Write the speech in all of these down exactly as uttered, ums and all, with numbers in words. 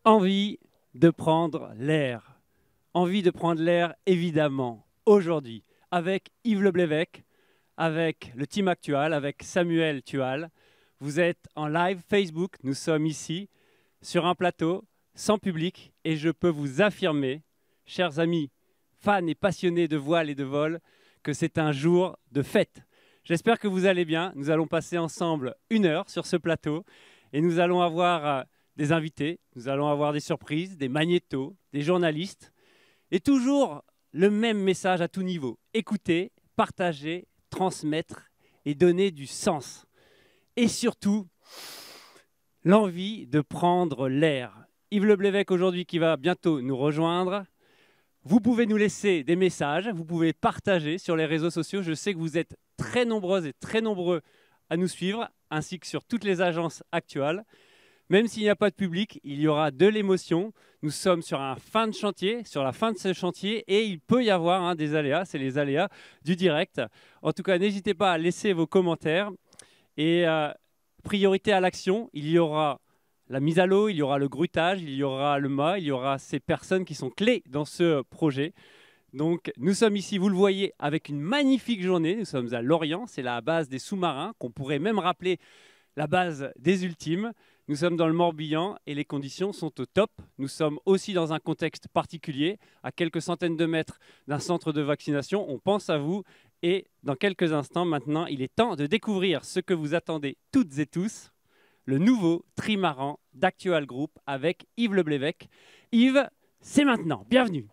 Envie de prendre l'air. Envie de prendre l'air, évidemment, aujourd'hui, avec Yves Leblévec, avec le team actuel, avec Samuel Tual. Vous êtes en live Facebook, nous sommes ici, sur un plateau, sans public, et je peux vous affirmer, chers amis, fans et passionnés de voile et de vol, que c'est un jour de fête. J'espère que vous allez bien. Nous allons passer ensemble une heure sur ce plateau, et nous allons avoir euh, des invités, nous allons avoir des surprises, des magnétos, des journalistes, et toujours le même message à tout niveau. Écouter, partager, transmettre et donner du sens. Et surtout, l'envie de prendre l'air. Yves Leblévec aujourd'hui qui va bientôt nous rejoindre. Vous pouvez nous laisser des messages, vous pouvez partager sur les réseaux sociaux. Je sais que vous êtes très nombreuses et très nombreux à nous suivre, ainsi que sur toutes les agences actuelles. Même s'il n'y a pas de public, il y aura de l'émotion. Nous sommes sur un fin de chantier, sur la fin de ce chantier, et il peut y avoir hein, des aléas, c'est les aléas du direct. En tout cas, n'hésitez pas à laisser vos commentaires. Et euh, priorité à l'action, il y aura la mise à l'eau, il y aura le grutage, il y aura le mât, il y aura ces personnes qui sont clés dans ce projet. Donc nous sommes ici, vous le voyez, avec une magnifique journée. Nous sommes à Lorient, c'est la base des sous-marins, qu'on pourrait même rappeler la base des ultimes. Nous sommes dans le Morbihan et les conditions sont au top. Nous sommes aussi dans un contexte particulier, à quelques centaines de mètres d'un centre de vaccination. On pense à vous et dans quelques instants maintenant, il est temps de découvrir ce que vous attendez toutes et tous, le nouveau trimaran d'Actual Group avec Yves Leblévec. Yves, c'est maintenant. Bienvenue.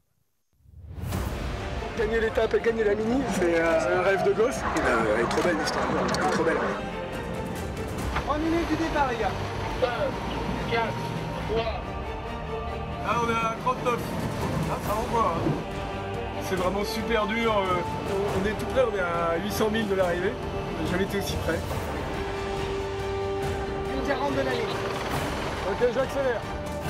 Gagner l'étape et gagner la mini, c'est euh, un rêve de gosse. Euh, elle est trop belle l'histoire, elle est trop belle. trois minutes du départ les gars. cinq, quatre, trois. Ah on est à trente-neuf. Ah ça envoie. Hein. C'est vraiment super dur. Euh, on est tout près, on est à huit cent mille de l'arrivée. J'ai jamais été aussi près. Une quarante de la ligne. Ok, j'accélère.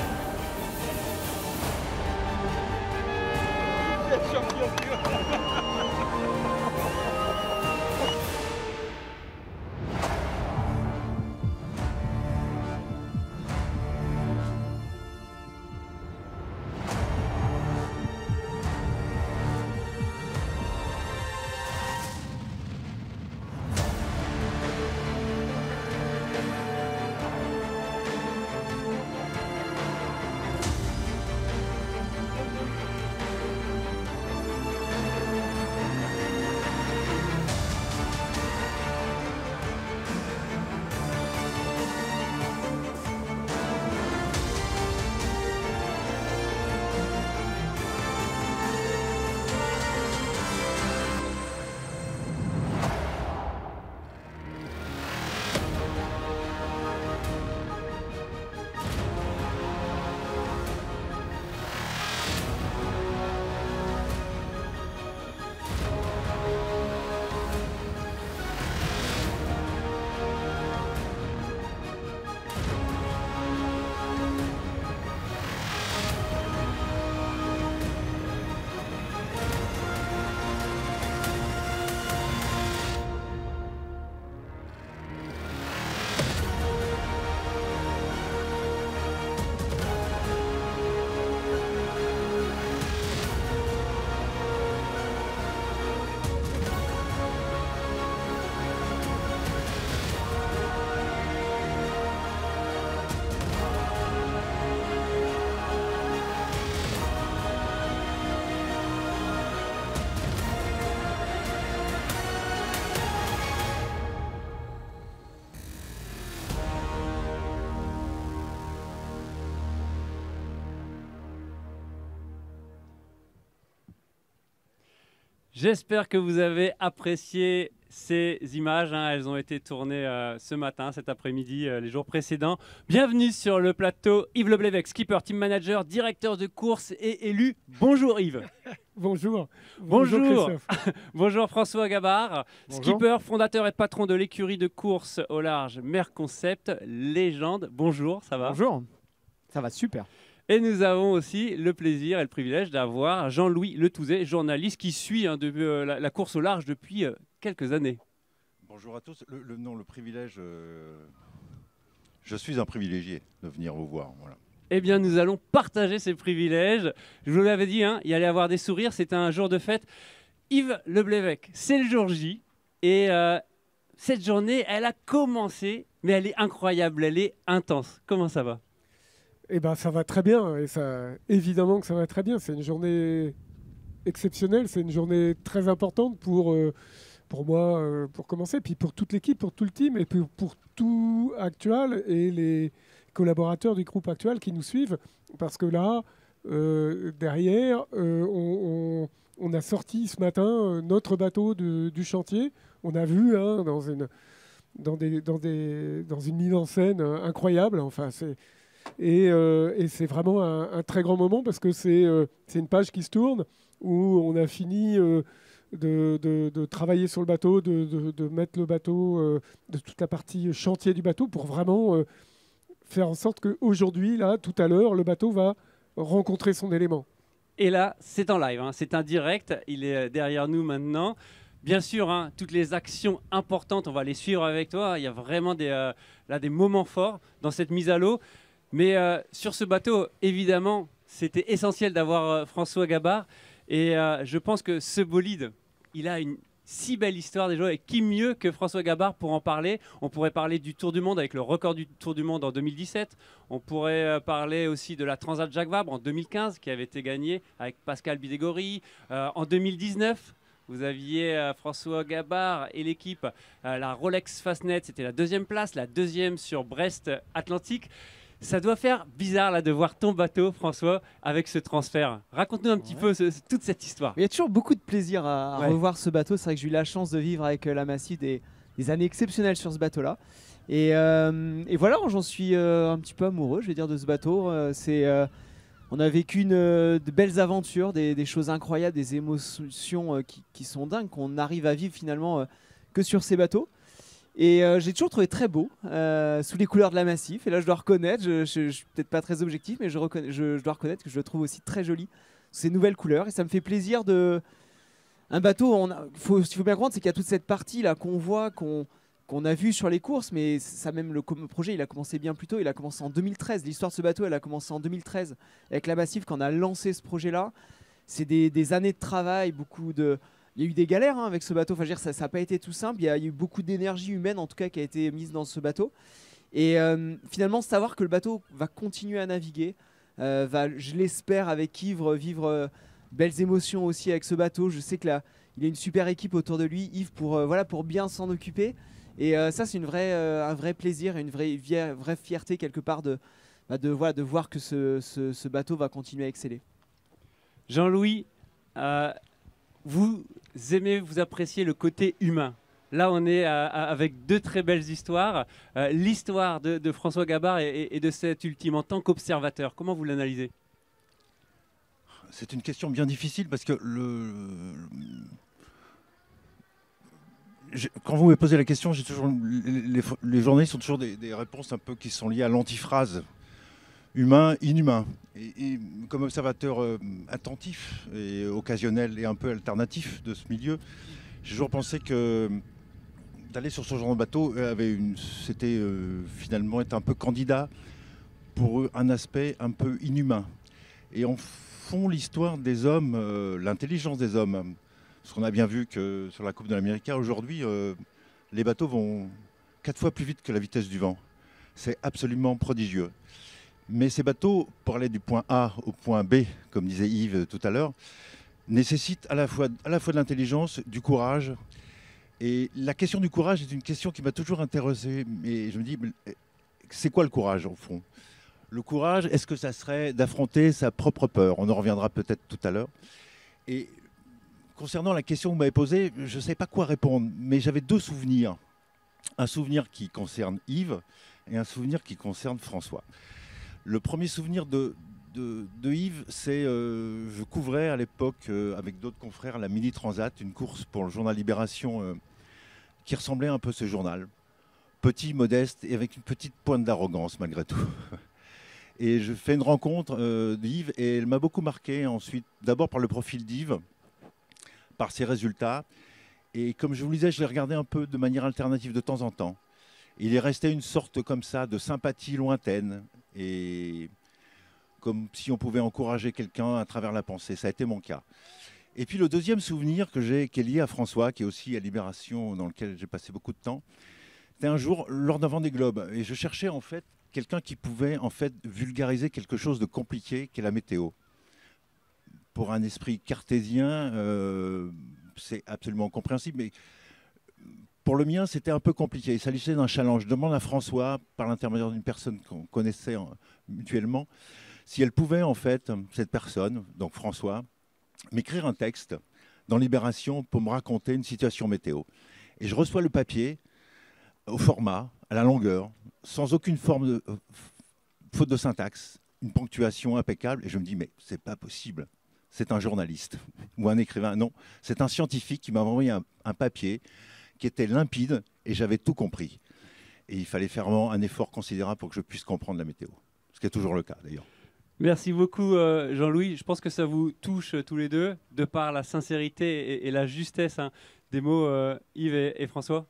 J'espère que vous avez apprécié ces images. Hein. Elles ont été tournées euh, ce matin, cet après-midi, euh, les jours précédents. Bienvenue sur le plateau. Yves Leblévec, skipper, team manager, directeur de course et élu. Bonjour Yves. Bonjour. Bonjour. Bonjour, Bonjour François Gabard, Bonjour. skipper, fondateur et patron de l'écurie de course au large Merconcept, légende. Bonjour, ça va? Bonjour, ça va super. Et nous avons aussi le plaisir et le privilège d'avoir Jean-Louis Letouzet, journaliste qui suit hein, de, euh, la, la course au large depuis euh, quelques années. Bonjour à tous. Le, le, non, le privilège, euh, je suis un privilégié de venir vous voir. Voilà. eh bien, nous allons partager ces privilèges. Je vous l'avais dit, hein, il allait y avoir des sourires, c'est un jour de fête. Yves Leblévec, c'est le jour J. Et euh, cette journée, elle a commencé, mais elle est incroyable, elle est intense. Comment ça va? Eh ben, ça va très bien. Et ça, évidemment que ça va très bien. C'est une journée exceptionnelle. C'est une journée très importante pour, euh, pour moi, euh, pour commencer, puis pour toute l'équipe, pour tout le team, et puis pour tout Actual et les collaborateurs du groupe Actual qui nous suivent. Parce que là, euh, derrière, euh, on, on, on a sorti ce matin euh, notre bateau de, du chantier. On a vu hein, dans, une, dans, des, dans, des, dans une mise en scène euh, incroyable. Enfin, c'est... Et, euh, et c'est vraiment un, un très grand moment parce que c'est euh, c'est une page qui se tourne où on a fini euh, de, de, de travailler sur le bateau, de, de, de mettre le bateau, euh, de toute la partie chantier du bateau pour vraiment euh, faire en sorte qu'aujourd'hui, là, tout à l'heure, le bateau va rencontrer son élément. Et là, c'est en live, hein, c'est un direct, il est derrière nous maintenant. Bien sûr, hein, toutes les actions importantes, on va les suivre avec toi. Il y a vraiment des, euh, là, des moments forts dans cette mise à l'eau. Mais euh, sur ce bateau, évidemment, c'était essentiel d'avoir euh, François Gabard. Et euh, je pense que ce bolide, il a une si belle histoire déjà. Et qui mieux que François Gabard pour en parler? On pourrait parler du Tour du Monde avec le record du Tour du Monde en deux mille dix-sept. On pourrait euh, parler aussi de la Transat Jacques Vabre en deux mille quinze qui avait été gagnée avec Pascal Bidégory. Euh, en deux mille dix-neuf, vous aviez euh, François Gabard et l'équipe, euh, la Rolex Fastnet, c'était la deuxième place, la deuxième sur Brest Atlantique. Ça doit faire bizarre là, de voir ton bateau, François, avec ce transfert. Raconte-nous un petit ouais. peu ce, toute cette histoire. Il y a toujours beaucoup de plaisir à, à ouais. revoir ce bateau. C'est vrai que j'ai eu la chance de vivre avec euh, la Massif des, des années exceptionnelles sur ce bateau-là. Et, euh, et voilà, j'en suis euh, un petit peu amoureux, je vais dire, de ce bateau. Euh, c'est, euh, on a vécu une, euh, de belles aventures, des, des choses incroyables, des émotions euh, qui, qui sont dingues, qu'on arrive à vivre finalement euh, que sur ces bateaux. Et euh, j'ai toujours trouvé très beau, euh, sous les couleurs de la Massif. Et là, je dois reconnaître, je, je, je suis peut-être pas très objectif, mais je, reconna... je, je dois reconnaître que je le trouve aussi très joli, ces nouvelles couleurs. Et ça me fait plaisir de... Un bateau, on a... faut... ce qu'il faut bien comprendre, c'est qu'il y a toute cette partie-là qu'on voit, qu'on qu'on a vu sur les courses, mais ça même, le projet, il a commencé bien plus tôt. Il a commencé en deux mille treize. L'histoire de ce bateau, elle a commencé en deux mille treize avec la Massif, quand on a lancé ce projet-là. C'est des, des années de travail, beaucoup de... Il y a eu des galères hein, avec ce bateau, enfin, je veux dire, ça n'a pas été tout simple, il y, a, il y a eu beaucoup d'énergie humaine en tout cas qui a été mise dans ce bateau. Et euh, finalement, savoir que le bateau va continuer à naviguer, euh, va, je l'espère avec Yves, vivre euh, belles émotions aussi avec ce bateau. Je sais qu'il a une super équipe autour de lui, Yves, pour, euh, voilà, pour bien s'en occuper. Et euh, ça, c'est une vraie, euh, un vrai plaisir et une vraie, vraie fierté quelque part de, bah, de, voilà, de voir que ce, ce, ce bateau va continuer à exceller. Jean-Louis, euh, vous aimez, vous appréciez le côté humain. Là, on est à, à, avec deux très belles histoires. Euh, L'histoire de, de François Gabard et, et de cet ultime en tant qu'observateur. Comment vous l'analysez? C'est une question bien difficile parce que le... quand vous me posez la question, j'ai toujours les, les, les journalistes ont toujours des, des réponses un peu qui sont liées à l'antiphrase. Humain, inhumain. Et, et comme observateur euh, attentif et occasionnel et un peu alternatif de ce milieu, j'ai toujours pensé que d'aller sur ce genre de bateau avait une, c'était euh, finalement être un peu candidat pour un aspect un peu inhumain. Et en fond, l'histoire des hommes, euh, l'intelligence des hommes, parce qu'on a bien vu que sur la Coupe de l'Amérique aujourd'hui, euh, les bateaux vont quatre fois plus vite que la vitesse du vent. C'est absolument prodigieux. Mais ces bateaux, pour aller du point A au point B, comme disait Yves tout à l'heure, nécessitent à la fois, à la fois de l'intelligence, du courage. Et la question du courage est une question qui m'a toujours intéressé. Et je me dis, c'est quoi le courage au fond? Le courage, est-ce que ça serait d'affronter sa propre peur? On en reviendra peut-être tout à l'heure. Et concernant la question que vous m'avez posée, je ne sais pas quoi répondre, mais j'avais deux souvenirs. Un souvenir qui concerne Yves et un souvenir qui concerne François. Le premier souvenir de, de, de Yves, c'est euh, je couvrais à l'époque euh, avec d'autres confrères la Mini Transat, une course pour le journal Libération euh, qui ressemblait un peu à ce journal. Petit, modeste et avec une petite pointe d'arrogance malgré tout. Et je fais une rencontre euh, d'Yves et elle m'a beaucoup marqué ensuite, d'abord par le profil d'Yves, par ses résultats. Et comme je vous le disais, je l'ai regardé un peu de manière alternative de temps en temps. Il est resté une sorte comme ça de sympathie lointaine. Et comme si on pouvait encourager quelqu'un à travers la pensée. Ça a été mon cas. Et puis le deuxième souvenir que j'ai, qui est lié à François, qui est aussi à Libération, dans lequel j'ai passé beaucoup de temps, c'était un jour lors d'un Vendée Globe. Et je cherchais en fait quelqu'un qui pouvait en fait vulgariser quelque chose de compliqué, qui est la météo. Pour un esprit cartésien, euh, c'est absolument compréhensible, mais pour le mien, c'était un peu compliqué. Il s'agissait d'un challenge. Je demande à François, par l'intermédiaire d'une personne qu'on connaissait mutuellement, si elle pouvait, en fait, cette personne, donc François, m'écrire un texte dans Libération pour me raconter une situation météo. Et je reçois le papier au format, à la longueur, sans aucune forme de euh, faute de syntaxe, une ponctuation impeccable. Et je me dis, mais c'est pas possible. C'est un journaliste ou un écrivain. Non, c'est un scientifique qui m'a envoyé un, un papier qui était limpide et j'avais tout compris. Et il fallait faire vraiment un effort considérable pour que je puisse comprendre la météo. Ce qui est toujours le cas, d'ailleurs. Merci beaucoup euh, Jean-Louis. Je pense que ça vous touche euh, tous les deux, de par la sincérité et, et la justesse hein, des mots euh, Yves et, et François.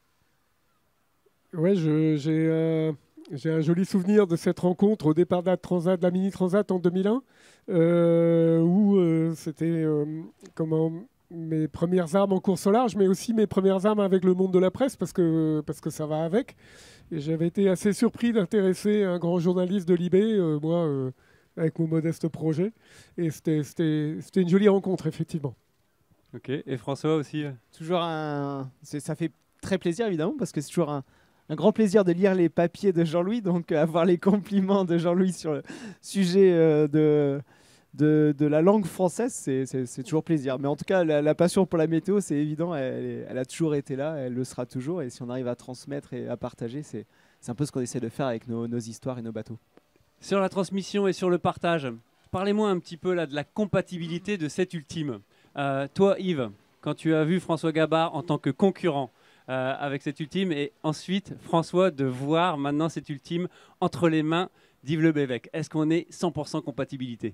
Ouais, je- j'ai euh, j'ai un joli souvenir de cette rencontre au départ de la, Transat, de la Mini Transat en deux mille un, euh, où euh, c'était euh, comment mes premières armes en course au large, mais aussi mes premières armes avec le monde de la presse, parce que, parce que ça va avec. Et j'avais été assez surpris d'intéresser un grand journaliste de Libé, euh, moi, euh, avec mon modeste projet. Et c'était c'était- c'était une jolie rencontre, effectivement. Ok. Et François aussi. euh Toujours un... c'est- Ça fait très plaisir évidemment parce que c'est toujours un, un grand plaisir de lire les papiers de Jean-Louis, donc euh, avoir les compliments de Jean-Louis sur le sujet euh, de, de, de la langue française, c'est- c'est c'est toujours plaisir. Mais en tout cas, la, la passion pour la météo, c'est évident, elle, est- elle a toujours été là, elle le sera toujours. Et si on arrive à transmettre et à partager, c'est c'est un peu ce qu'on essaie de faire avec nos, nos histoires et nos bateaux. Sur la transmission et sur le partage, parlez-moi un petit peu là de la compatibilité de cet ultime. Euh, toi, Yves, quand tu as vu François Gabard en tant que concurrent euh, avec cet ultime, et ensuite François de voir maintenant cet ultime entre les mains d'Yves Le Bévec, est-ce qu'on est cent pour cent compatibilité?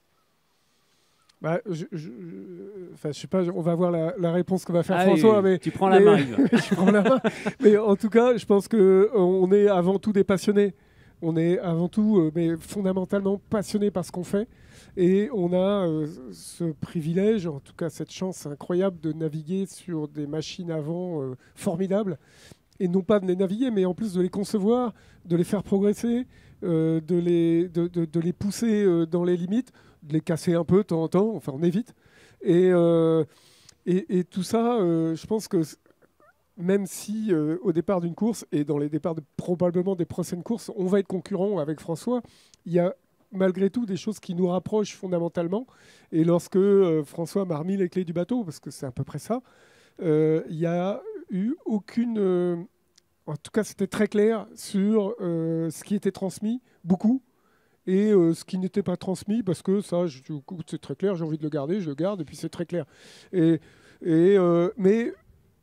Bah, je, je, enfin, je sais pas, on va voir la, la réponse que va faire Ah François. oui, mais, tu prends la mais- main, Yves. je prends la main. Mais en tout cas, je pense qu'on est avant tout des passionnés. On est avant tout, euh, mais fondamentalement passionnés par ce qu'on fait. Et on a euh, ce privilège, en tout cas cette chance incroyable de naviguer sur des machines à vent euh, formidables. Et non pas de les naviguer, mais en plus de les concevoir, de les faire progresser, euh, de, les, de, de- de les pousser euh, dans les limites, de les casser un peu de temps en temps, enfin on évite. Et, euh, et, et tout ça, euh, je pense que c- même si euh, au départ d'une course et dans les départs de, probablement des prochaines courses, on va être concurrent avec François, il y a malgré tout des choses qui nous rapprochent fondamentalement. Et lorsque euh, François m'a remis les clés du bateau, parce que c'est à peu près ça, euh, il n'y a eu aucune... euh, en tout cas, c'était très clair sur euh, ce qui était transmis, beaucoup, et euh, ce qui n'était pas transmis, parce que ça, je- je- c'est très clair, j'ai envie de le garder, je le garde, et puis c'est très clair. Et, et, euh, mais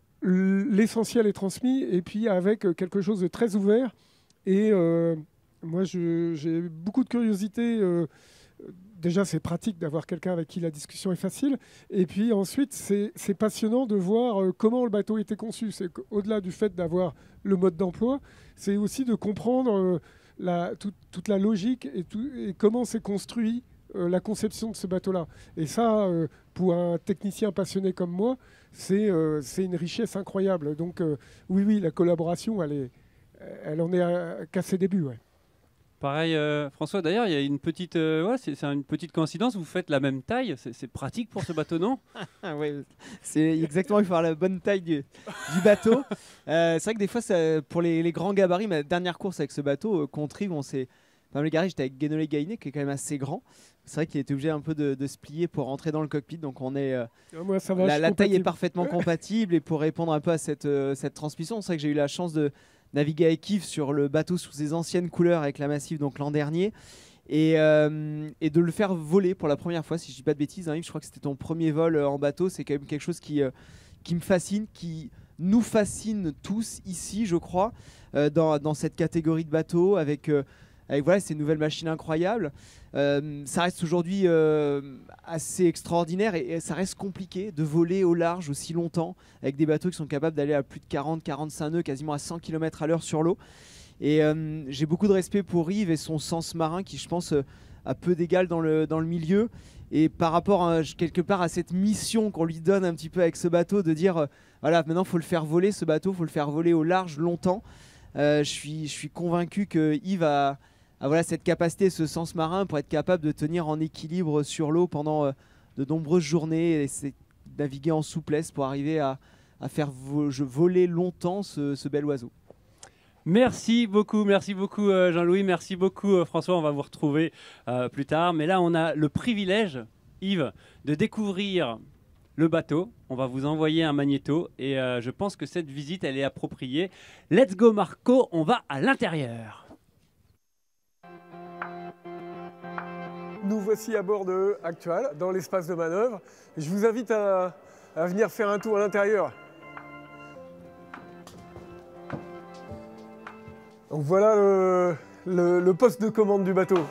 l'essentiel est transmis, et puis avec euh, quelque chose de très ouvert. Et euh, moi, je- j'ai beaucoup de curiosité. euh, déjà, c'est pratique d'avoir quelqu'un avec qui la discussion est facile. Et puis ensuite, c'est c'est passionnant de voir euh, comment le bateau était conçu. C'est qu'au-delà du fait d'avoir le mode d'emploi, c'est aussi de comprendre euh, la, tout- toute la logique et, tout- et comment s'est construit euh, la conception de ce bateau-là. Et ça, euh, pour un technicien passionné comme moi, c'est euh, c'est une richesse incroyable. Donc euh, oui, oui, la collaboration, elle, est, elle en est à- qu'à ses débuts. Ouais. Pareil, euh, François, d'ailleurs, il y a une petite, euh, ouais, c'est c'est une petite coïncidence, vous faites la même taille, c'est c'est pratique pour ce bateau, non? Ah ouais, c'est exactement, il faut avoir la bonne taille du, du bateau. Euh, c'est vrai que des fois, ça- pour les, les grands gabarits, ma dernière course avec ce bateau, euh, contre Yves, on s'est pas mal égaré. J'étais avec Guénolé Gainé, qui est quand même assez grand. C'est vrai qu'il était obligé un peu de, de se plier pour rentrer dans le cockpit. Donc on est, euh, Ah, moi, ça va, je la, suis la taille est compatible. parfaitement compatible. Et pour répondre un peu à cette, euh, cette transmission, c'est vrai que j'ai eu la chance de naviguer avec Yves sur le bateau sous ses anciennes couleurs avec la Massif, donc l'an dernier. Et, euh, et de le faire voler pour la première fois, si je dis pas de bêtises, hein, Yves, je crois que c'était ton premier vol euh, en bateau. C'est quand même quelque chose qui, euh, qui me fascine, qui nous fascine tous ici, je crois, euh, dans, dans cette catégorie de bateaux, avec, euh, avec voilà, ces nouvelles machines incroyables. Euh, ça reste aujourd'hui euh, assez extraordinaire et, et ça reste compliqué de voler au large aussi longtemps avec des bateaux qui sont capables d'aller à plus de quarante à quarante-cinq nœuds, quasiment à cent kilomètres à l'heure sur l'eau. Et euh, j'ai beaucoup de respect pour Yves et son sens marin qui, je pense, euh, à peu d'égal dans le, dans le milieu. Et par rapport à, quelque part à cette mission qu'on lui donne un petit peu avec ce bateau, de dire euh, voilà, maintenant il faut le faire voler ce bateau, il faut le faire voler au large longtemps. Euh, je suis, je suis convaincu que Yves a, a voilà, cette capacité, ce sens marin pour être capable de tenir en équilibre sur l'eau pendant euh, de nombreuses journées et c'est naviguer en souplesse pour arriver à, à faire vo voler longtemps ce, ce bel oiseau. Merci beaucoup, merci beaucoup euh, Jean-Louis, merci beaucoup euh, François, on va vous retrouver euh, plus tard. Mais là, on a le privilège, Yves, de découvrir le bateau. On va vous envoyer un magnéto et euh, je pense que cette visite, elle est appropriée. Let's go Marco, on va à l'intérieur. Nous voici à bord de Actual, dans l'espace de manœuvre. Je vous invite à, à venir faire un tour à l'intérieur. Donc voilà le, le, le poste de commande du bateau.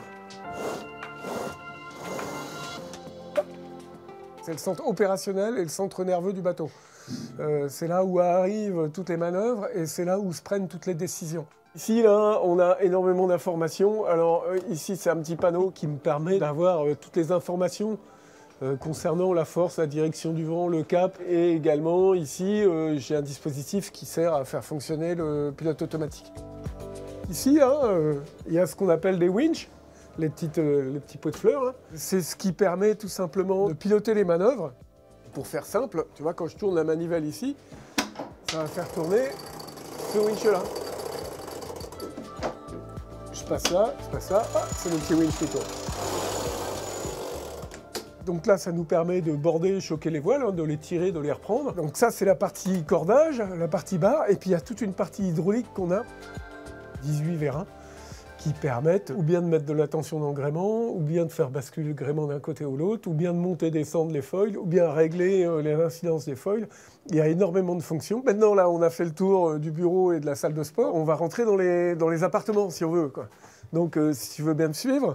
C'est le centre opérationnel et le centre nerveux du bateau. Euh, c'est là où arrivent toutes les manœuvres et c'est là où se prennent toutes les décisions. Ici, là, on a énormément d'informations. Alors euh, ici, c'est un petit panneau qui me permet d'avoir euh, toutes les informations euh, concernant la force, la direction du vent, le cap. Et également, ici, euh, j'ai un dispositif qui sert à faire fonctionner le pilote automatique. Ici, hein, euh, il y a ce qu'on appelle des winches, les, petites, euh, les petits pots de fleurs. Hein. C'est ce qui permet tout simplement de piloter les manœuvres. Pour faire simple, tu vois, quand je tourne la manivelle ici, ça va faire tourner ce winch-là. Je passe là, je passe là, ah, c'est le petit winch qui tourne. Donc là, ça nous permet de border, choquer les voiles, hein, de les tirer, de les reprendre. Donc ça, c'est la partie cordage, la partie barre, et puis il y a toute une partie hydraulique qu'on a. dix-huit vérins qui permettent ou bien de mettre de la tension dans le gréement, ou bien de faire basculer le gréement d'un côté ou l'autre, ou bien de monter et descendre les foils, ou bien régler euh, les incidences des foils. Il y a énormément de fonctions. Maintenant, là, on a fait le tour euh, du bureau et de la salle de sport. On va rentrer dans les, dans les appartements, si on veut, quoi. Donc, euh, si tu veux bien me suivre.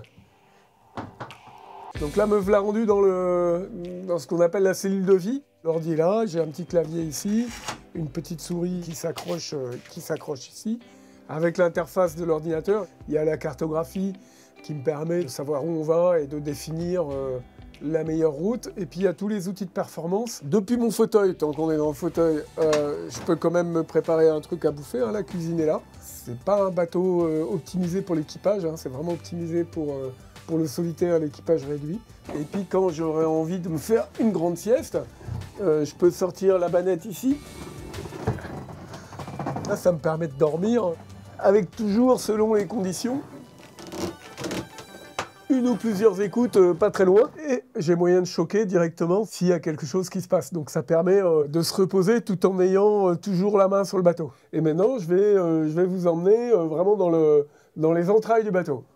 Donc là, me voilà rendu dans, le, dans ce qu'on appelle la cellule de vie. L'ordi est là, j'ai un petit clavier ici, une petite souris qui s'accroche euh, qui s'accroche ici. Avec l'interface de l'ordinateur, il y a la cartographie qui me permet de savoir où on va et de définir euh, la meilleure route. Et puis il y a tous les outils de performance. Depuis mon fauteuil, tant qu'on est dans le fauteuil, euh, je peux quand même me préparer un truc à bouffer. Hein, la cuisine est là. C'est pas un bateau euh, optimisé pour l'équipage, hein, c'est vraiment optimisé pour, euh, pour le solitaire, l'équipage réduit. Et puis quand j'aurai envie de me faire une grande sieste, euh, je peux sortir la banette ici. Là, ça me permet de dormir. Avec toujours, selon les conditions, une ou plusieurs écoutes euh, pas très loin. Et j'ai moyen de choquer directement s'il y a quelque chose qui se passe. Donc ça permet euh, de se reposer tout en ayant euh, toujours la main sur le bateau. Et maintenant, je vais, euh, je vais vous emmener euh, vraiment dans, le, dans les entrailles du bateau.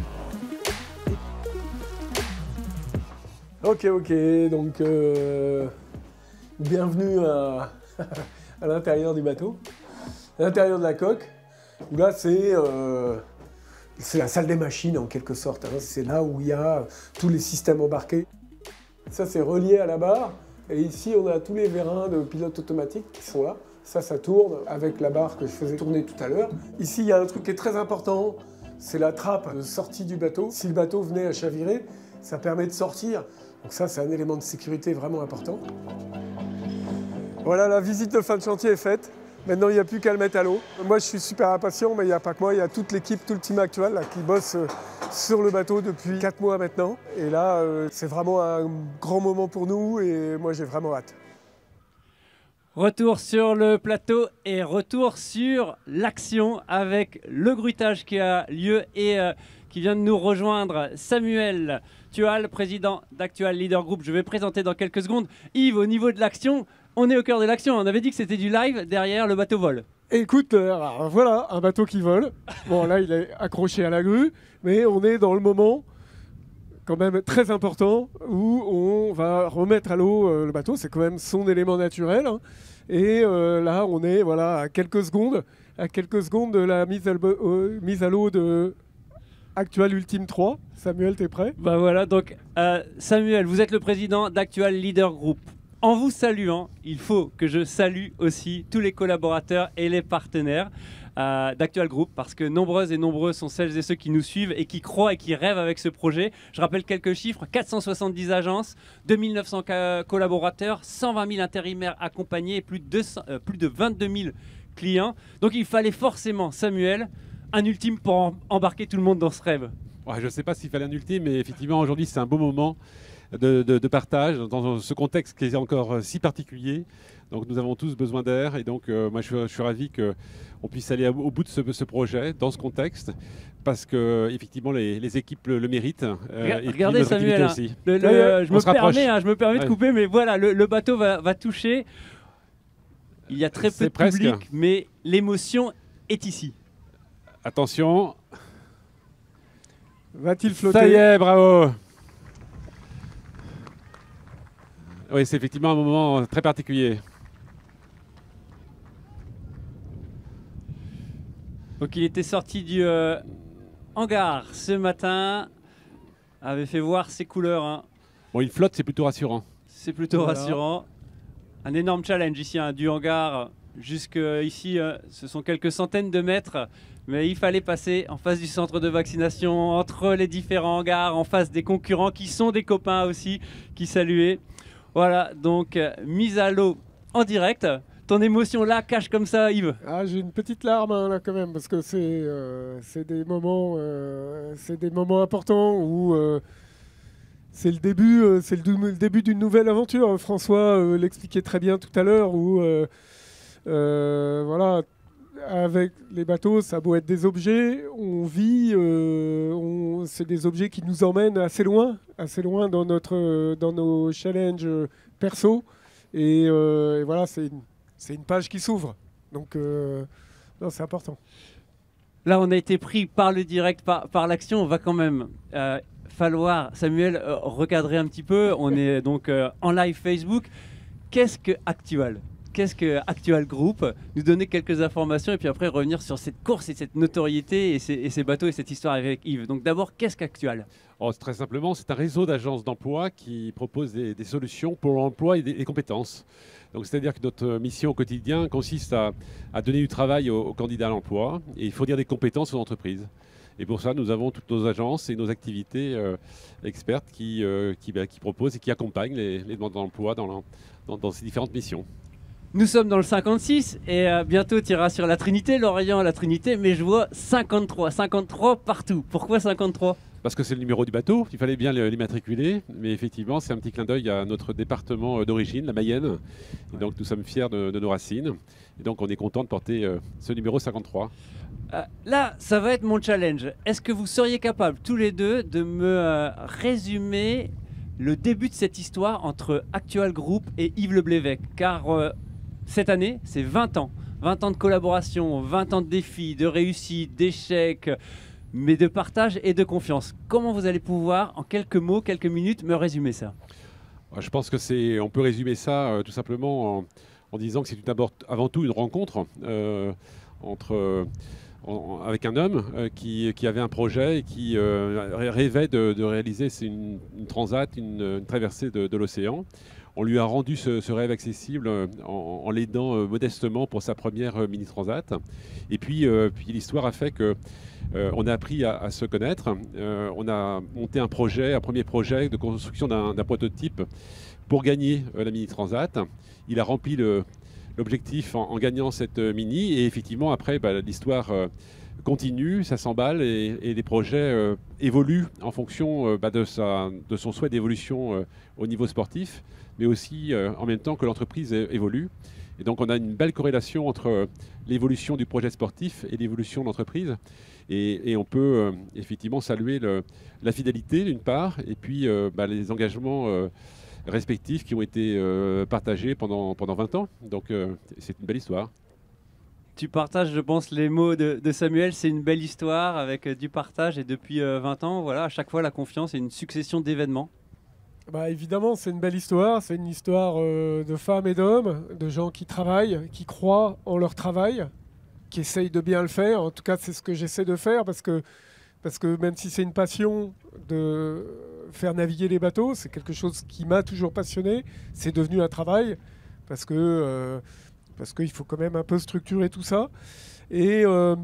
Ok, ok, donc euh, bienvenue à, à l'intérieur du bateau, à l'intérieur de la coque. Là, c'est euh, la salle des machines en quelque sorte. Hein. C'est là où il y a tous les systèmes embarqués. Ça, c'est relié à la barre. Et ici, on a tous les vérins de pilote automatique qui sont là. Ça, ça tourne avec la barre que je faisais tourner tout à l'heure. Ici, il y a un truc qui est très important. C'est la trappe de sortie du bateau. Si le bateau venait à chavirer, ça permet de sortir. Donc ça, c'est un élément de sécurité vraiment important. Voilà, la visite de fin de chantier est faite. Maintenant, il n'y a plus qu'à le mettre à l'eau. Moi, je suis super impatient, mais il n'y a pas que moi. Il y a toute l'équipe, tout le team actuel là, qui bosse euh, sur le bateau depuis quatre mois maintenant. Et là, euh, c'est vraiment un grand moment pour nous et moi, j'ai vraiment hâte. Retour sur le plateau et retour sur l'action avec le grutage qui a lieu et euh, qui vient de nous rejoindre. Samuel Tual, président d'Actual Leader Group. Je vais présenter dans quelques secondes. Yves, au niveau de l'action, on est au cœur de l'action. On avait dit que c'était du live. Derrière, le bateau vole. Écoute, euh, alors, voilà, un bateau qui vole. Bon, là, il est accroché à la grue, mais on est dans le moment quand même très important où on va remettre à l'eau euh, le bateau. C'est quand même son élément naturel. Hein. Et euh, là, on est voilà, à quelques secondes, à quelques secondes de la mise à, euh, mise à l'eau de Actual Ultime trois. Samuel, t'es prêt? Bah voilà, donc euh, Samuel, vous êtes le président d'Actual Leader Group. En vous saluant, il faut que je salue aussi tous les collaborateurs et les partenaires euh, d'Actual Group, parce que nombreuses et nombreux sont celles et ceux qui nous suivent et qui croient et qui rêvent avec ce projet. Je rappelle quelques chiffres: quatre cent soixante-dix agences, deux mille neuf cents collaborateurs, cent vingt mille intérimaires accompagnés et plus de, deux cents, euh, plus de vingt-deux mille clients. Donc il fallait forcément, Samuel, un ultime pour em embarquer tout le monde dans ce rêve. Ouais, je ne sais pas s'il fallait un ultime, mais effectivement aujourd'hui c'est un beau moment de, de, de partage dans ce contexte qui est encore si particulier. Donc nous avons tous besoin d'air et donc euh, moi je suis, je suis ravi qu'on puisse aller au bout de ce, ce projet dans ce contexte, parce que effectivement les, les équipes le, le méritent. Euh, et regardez puis Samuel, hein, aussi. Le, le, euh, je, me permets, hein, je me permets ouais. de couper, mais voilà, le, le bateau va, va toucher. Il y a très peu de presque. public, mais l'émotion est ici. Attention. Va-t-il flotter? Ça y est, bravo. Oui, c'est effectivement un moment très particulier. Donc il était sorti du euh, hangar ce matin, avait fait voir ses couleurs. Hein. Bon, il flotte, c'est plutôt rassurant. C'est plutôt Voilà. rassurant. Un énorme challenge ici, hein, du hangar jusqu'ici, euh, ce sont quelques centaines de mètres. Mais il fallait passer en face du centre de vaccination, entre les différents hangars, en face des concurrents qui sont des copains aussi, qui saluaient. Voilà, donc euh, mise à l'eau en direct. Ton émotion là, cache comme ça, Yves? Ah, j'ai une petite larme hein, là quand même, parce que c'est euh, c'est des moments, euh, c'est des moments importants où euh, c'est le début, euh, c'est le, le début d'une nouvelle aventure. François euh, l'expliquait très bien tout à l'heure, où euh, euh, voilà. Avec les bateaux, ça a beau être des objets, on vit, euh, on, c'est des objets qui nous emmènent assez loin, assez loin dans, notre, dans nos challenges perso. Et, euh, et voilà, c'est une, c'est une page qui s'ouvre. Donc, euh, non, c'est important. Là, on a été pris par le direct, par, par l'action. On va quand même euh, falloir, Samuel, euh, recadrer un petit peu. On est donc euh, en live Facebook. Qu'est-ce que Actual ? Qu'est-ce que Actual Group? Nous donner quelques informations et puis après revenir sur cette course et cette notoriété et ces, et ces bateaux et cette histoire avec Yves. Donc d'abord, qu'est-ce qu'Actual? Oh, très simplement, c'est un réseau d'agences d'emploi qui propose des, des solutions pour l'emploi et des, des compétences. Donc c'est-à-dire que notre mission au quotidien consiste à, à donner du travail aux, aux candidats à l'emploi et il faut dire des compétences aux entreprises. Et pour ça, nous avons toutes nos agences et nos activités euh, expertes qui, euh, qui, bah, qui proposent et qui accompagnent les, les demandeurs d'emploi dans, la, dans, dans ces différentes missions. Nous sommes dans le cinquante-six et euh, bientôt tu iras sur la Trinité, l'Orient, la Trinité, mais je vois cinquante-trois, cinquante-trois partout. Pourquoi cinquantre-trois? Parce que c'est le numéro du bateau, il fallait bien l'immatriculer, mais effectivement c'est un petit clin d'œil à notre département d'origine, la Mayenne, et donc nous sommes fiers de, de nos racines, et donc on est content de porter euh, ce numéro cinquante-trois. Euh, là, ça va être mon challenge. Est-ce que vous seriez capables tous les deux de me euh, résumer le début de cette histoire entre Actual Group et Yves Le Blévec? Car euh, cette année, c'est vingt ans. vingt ans de collaboration, vingt ans de défis, de réussite, d'échecs, mais de partage et de confiance. Comment vous allez pouvoir, en quelques mots, quelques minutes, me résumer ça? Je pense que c'est, on peut résumer ça euh, tout simplement en, en disant que c'est avant tout une rencontre euh, entre, euh, en, avec un homme euh, qui, qui avait un projet et qui euh, rêvait de, de réaliser une, une transat, une, une traversée de, de l'océan. On lui a rendu ce, ce rêve accessible en, en l'aidant euh, modestement pour sa première euh, mini-transat. Et puis, euh, puis l'histoire a fait que euh, on a appris à, à se connaître. Euh, on a monté un projet, un premier projet de construction d'un prototype pour gagner euh, la mini-transat. Il a rempli l'objectif en, en gagnant cette euh, mini. Et effectivement, après, bah, l'histoire euh, continue, ça s'emballe et, et les projets euh, évoluent en fonction euh, bah, de, sa, de son souhait d'évolution euh, au niveau sportif, mais aussi euh, en même temps que l'entreprise évolue. Et donc on a une belle corrélation entre euh, l'évolution du projet sportif et l'évolution de l'entreprise. Et, et on peut euh, effectivement saluer le, la fidélité d'une part, et puis euh, bah, les engagements euh, respectifs qui ont été euh, partagés pendant, pendant vingt ans. Donc euh, c'est une belle histoire. Tu partages, je pense, les mots de, de Samuel. C'est une belle histoire avec euh, du partage et depuis euh, vingt ans, voilà, à chaque fois la confiance et une succession d'événements. Bah, évidemment, c'est une belle histoire. C'est une histoire euh, de femmes et d'hommes, de gens qui travaillent, qui croient en leur travail, qui essayent de bien le faire. En tout cas, c'est ce que j'essaie de faire parce que, parce que même si c'est une passion de faire naviguer les bateaux, c'est quelque chose qui m'a toujours passionné, c'est devenu un travail, parce que euh, parce qu'il faut quand même un peu structurer tout ça. Et, euh,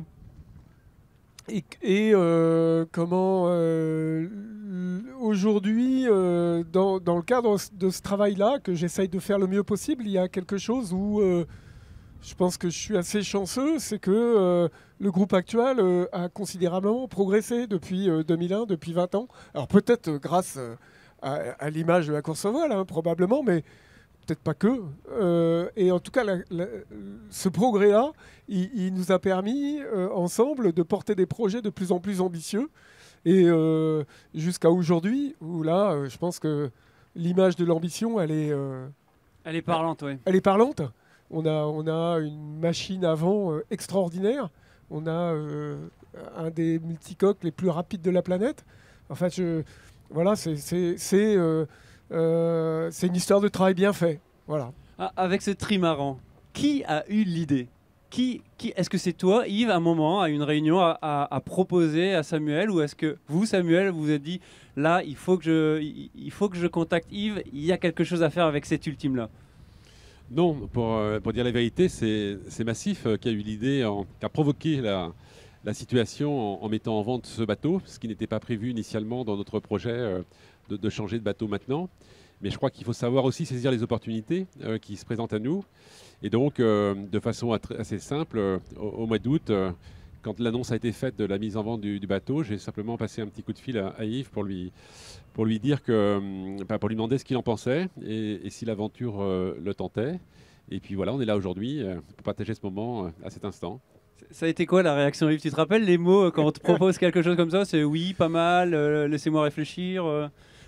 et, et euh, comment euh, aujourd'hui, euh, dans, dans le cadre de ce travail-là, que j'essaye de faire le mieux possible, il y a quelque chose où euh, je pense que je suis assez chanceux, c'est que euh, le groupe actuel euh, a considérablement progressé depuis euh, deux mille un, depuis vingt ans. Alors peut-être euh, grâce euh, à, à l'image de la course au voile, hein, probablement, mais peut-être pas que. Euh, et en tout cas, la, la, ce progrès-là, il, il nous a permis, euh, ensemble, de porter des projets de plus en plus ambitieux. Et euh, jusqu'à aujourd'hui, où là, euh, je pense que l'image de l'ambition, elle est... Euh, elle est parlante, oui. Elle est parlante. On a, on a une machine à vent euh, extraordinaire. On a euh, un des multicoques les plus rapides de la planète. Enfin, je, voilà, c'est euh, euh, une histoire de travail bien fait. Voilà. Ah, avec ce trimaran, qui a eu l'idée? Qui, qui, Est-ce que c'est toi, Yves, à un moment, à une réunion, à, à, à proposer à Samuel, ou est-ce que vous, Samuel, vous vous êtes dit, là, il faut que je, il faut que je contacte Yves, il y a quelque chose à faire avec cet ultime-là? Non, pour, pour dire la vérité, c'est Massif qui a eu l'idée, qui a provoqué la, la situation en, en mettant en vente ce bateau, ce qui n'était pas prévu initialement dans notre projet de, de changer de bateau maintenant. Mais je crois qu'il faut savoir aussi saisir les opportunités euh, qui se présentent à nous. Et donc, euh, de façon assez simple, euh, au, au mois d'août, euh, quand l'annonce a été faite de la mise en vente du, du bateau, j'ai simplement passé un petit coup de fil à, à Yves pour lui, pour lui dire que, enfin, pour lui demander ce qu'il en pensait et, et si l'aventure euh, le tentait. Et puis voilà, on est là aujourd'hui euh, pour partager ce moment euh, à cet instant. Ça a été quoi la réaction, Yves? Tu te rappelles les mots euh, quand on te propose quelque chose comme ça? C'est oui, pas mal, euh, laissez-moi réfléchir. Euh...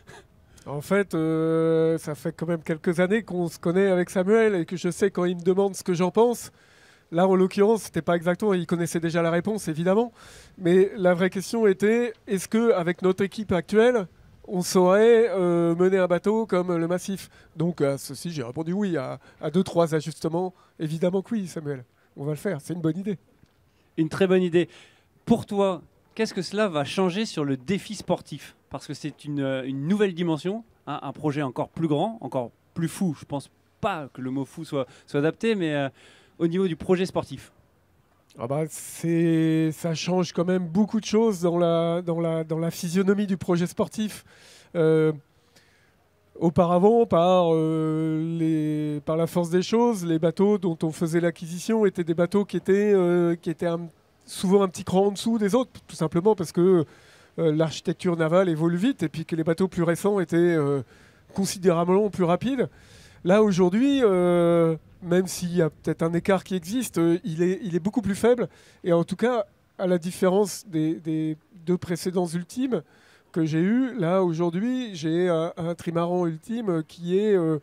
En fait, euh, ça fait quand même quelques années qu'on se connaît avec Samuel et que je sais quand il me demande ce que j'en pense. Là, en l'occurrence, c'était pas exactement, il connaissait déjà la réponse, évidemment. Mais la vraie question était, est-ce qu'avec notre équipe actuelle, on saurait euh, mener un bateau comme le Massif? Donc à ceci, j'ai répondu oui, à, à deux, trois ajustements. Évidemment que oui, Samuel. On va le faire, c'est une bonne idée. Une très bonne idée. Pour toi, qu'est-ce que cela va changer sur le défi sportif? Parce que c'est une, une nouvelle dimension, hein, un projet encore plus grand, encore plus fou. Je ne pense pas que le mot fou soit, soit adapté, mais euh, au niveau du projet sportif. Ah bah ça change quand même beaucoup de choses dans la, dans la, dans la physionomie du projet sportif. Euh, auparavant, par, euh, les, par la force des choses, les bateaux dont on faisait l'acquisition étaient des bateaux qui étaient, euh, qui étaient un, souvent un petit cran en dessous des autres, tout simplement parce que Euh, l'architecture navale évolue vite et puis que les bateaux plus récents étaient euh, considérablement plus rapides. Là, aujourd'hui, euh, même s'il y a peut-être un écart qui existe, euh, il, est, il est beaucoup plus faible. Et en tout cas, à la différence des, des deux précédents ultimes que j'ai eus, là, aujourd'hui, j'ai un, un trimaran ultime qui, est, euh,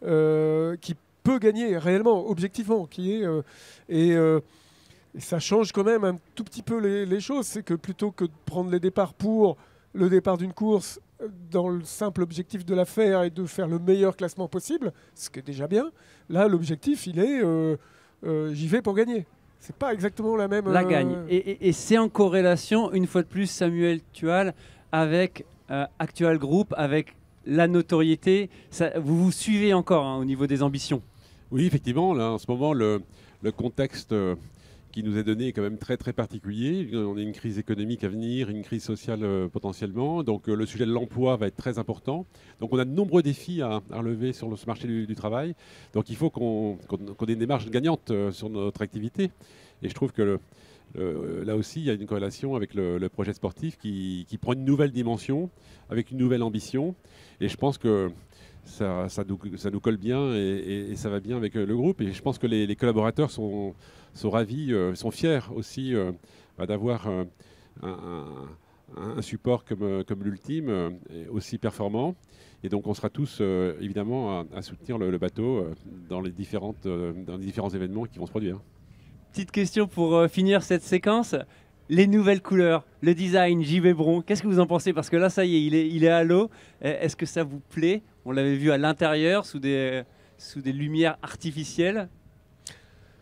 euh, qui peut gagner réellement, objectivement. Qui est, euh, et... Euh, Et ça change quand même un tout petit peu les, les choses. C'est que plutôt que de prendre les départs pour le départ d'une course dans le simple objectif de la faire et de faire le meilleur classement possible, ce qui est déjà bien, là, l'objectif, il est euh, euh, j'y vais pour gagner. C'est pas exactement la même... La euh... gagne. Et, et, et c'est en corrélation, une fois de plus, Samuel Tual, avec euh, Actual Group, avec la notoriété. Ça, vous vous suivez encore hein, au niveau des ambitions. Oui, effectivement. Là, en ce moment, le, le contexte... Euh, qui nous est donné est quand même très très particulier. On a une crise économique à venir, une crise sociale euh, potentiellement. Donc euh, le sujet de l'emploi va être très important. Donc on a de nombreux défis à, à relever sur le, ce marché du, du travail. Donc il faut qu'on qu'on, qu'on ait des marges gagnantes euh, sur notre activité. Et je trouve que le, le, là aussi, il y a une corrélation avec le, le projet sportif qui, qui prend une nouvelle dimension, avec une nouvelle ambition. Et je pense que ça, ça, nous, ça nous colle bien et, et, et ça va bien avec le groupe. Et je pense que les, les collaborateurs sont... sont ravis, euh, sont fiers aussi euh, bah, d'avoir euh, un, un, un support comme, euh, comme l'ultime, euh, aussi performant. Et donc on sera tous euh, évidemment à, à soutenir le, le bateau euh, dans, les différentes, euh, dans les différents événements qui vont se produire. Petite question pour euh, finir cette séquence. Les nouvelles couleurs, le design, J B Bron, qu'est-ce que vous en pensez? Parce que là, ça y est, il est, il est à l'eau. Est-ce que ça vous plaît? On l'avait vu à l'intérieur, sous des, sous des lumières artificielles.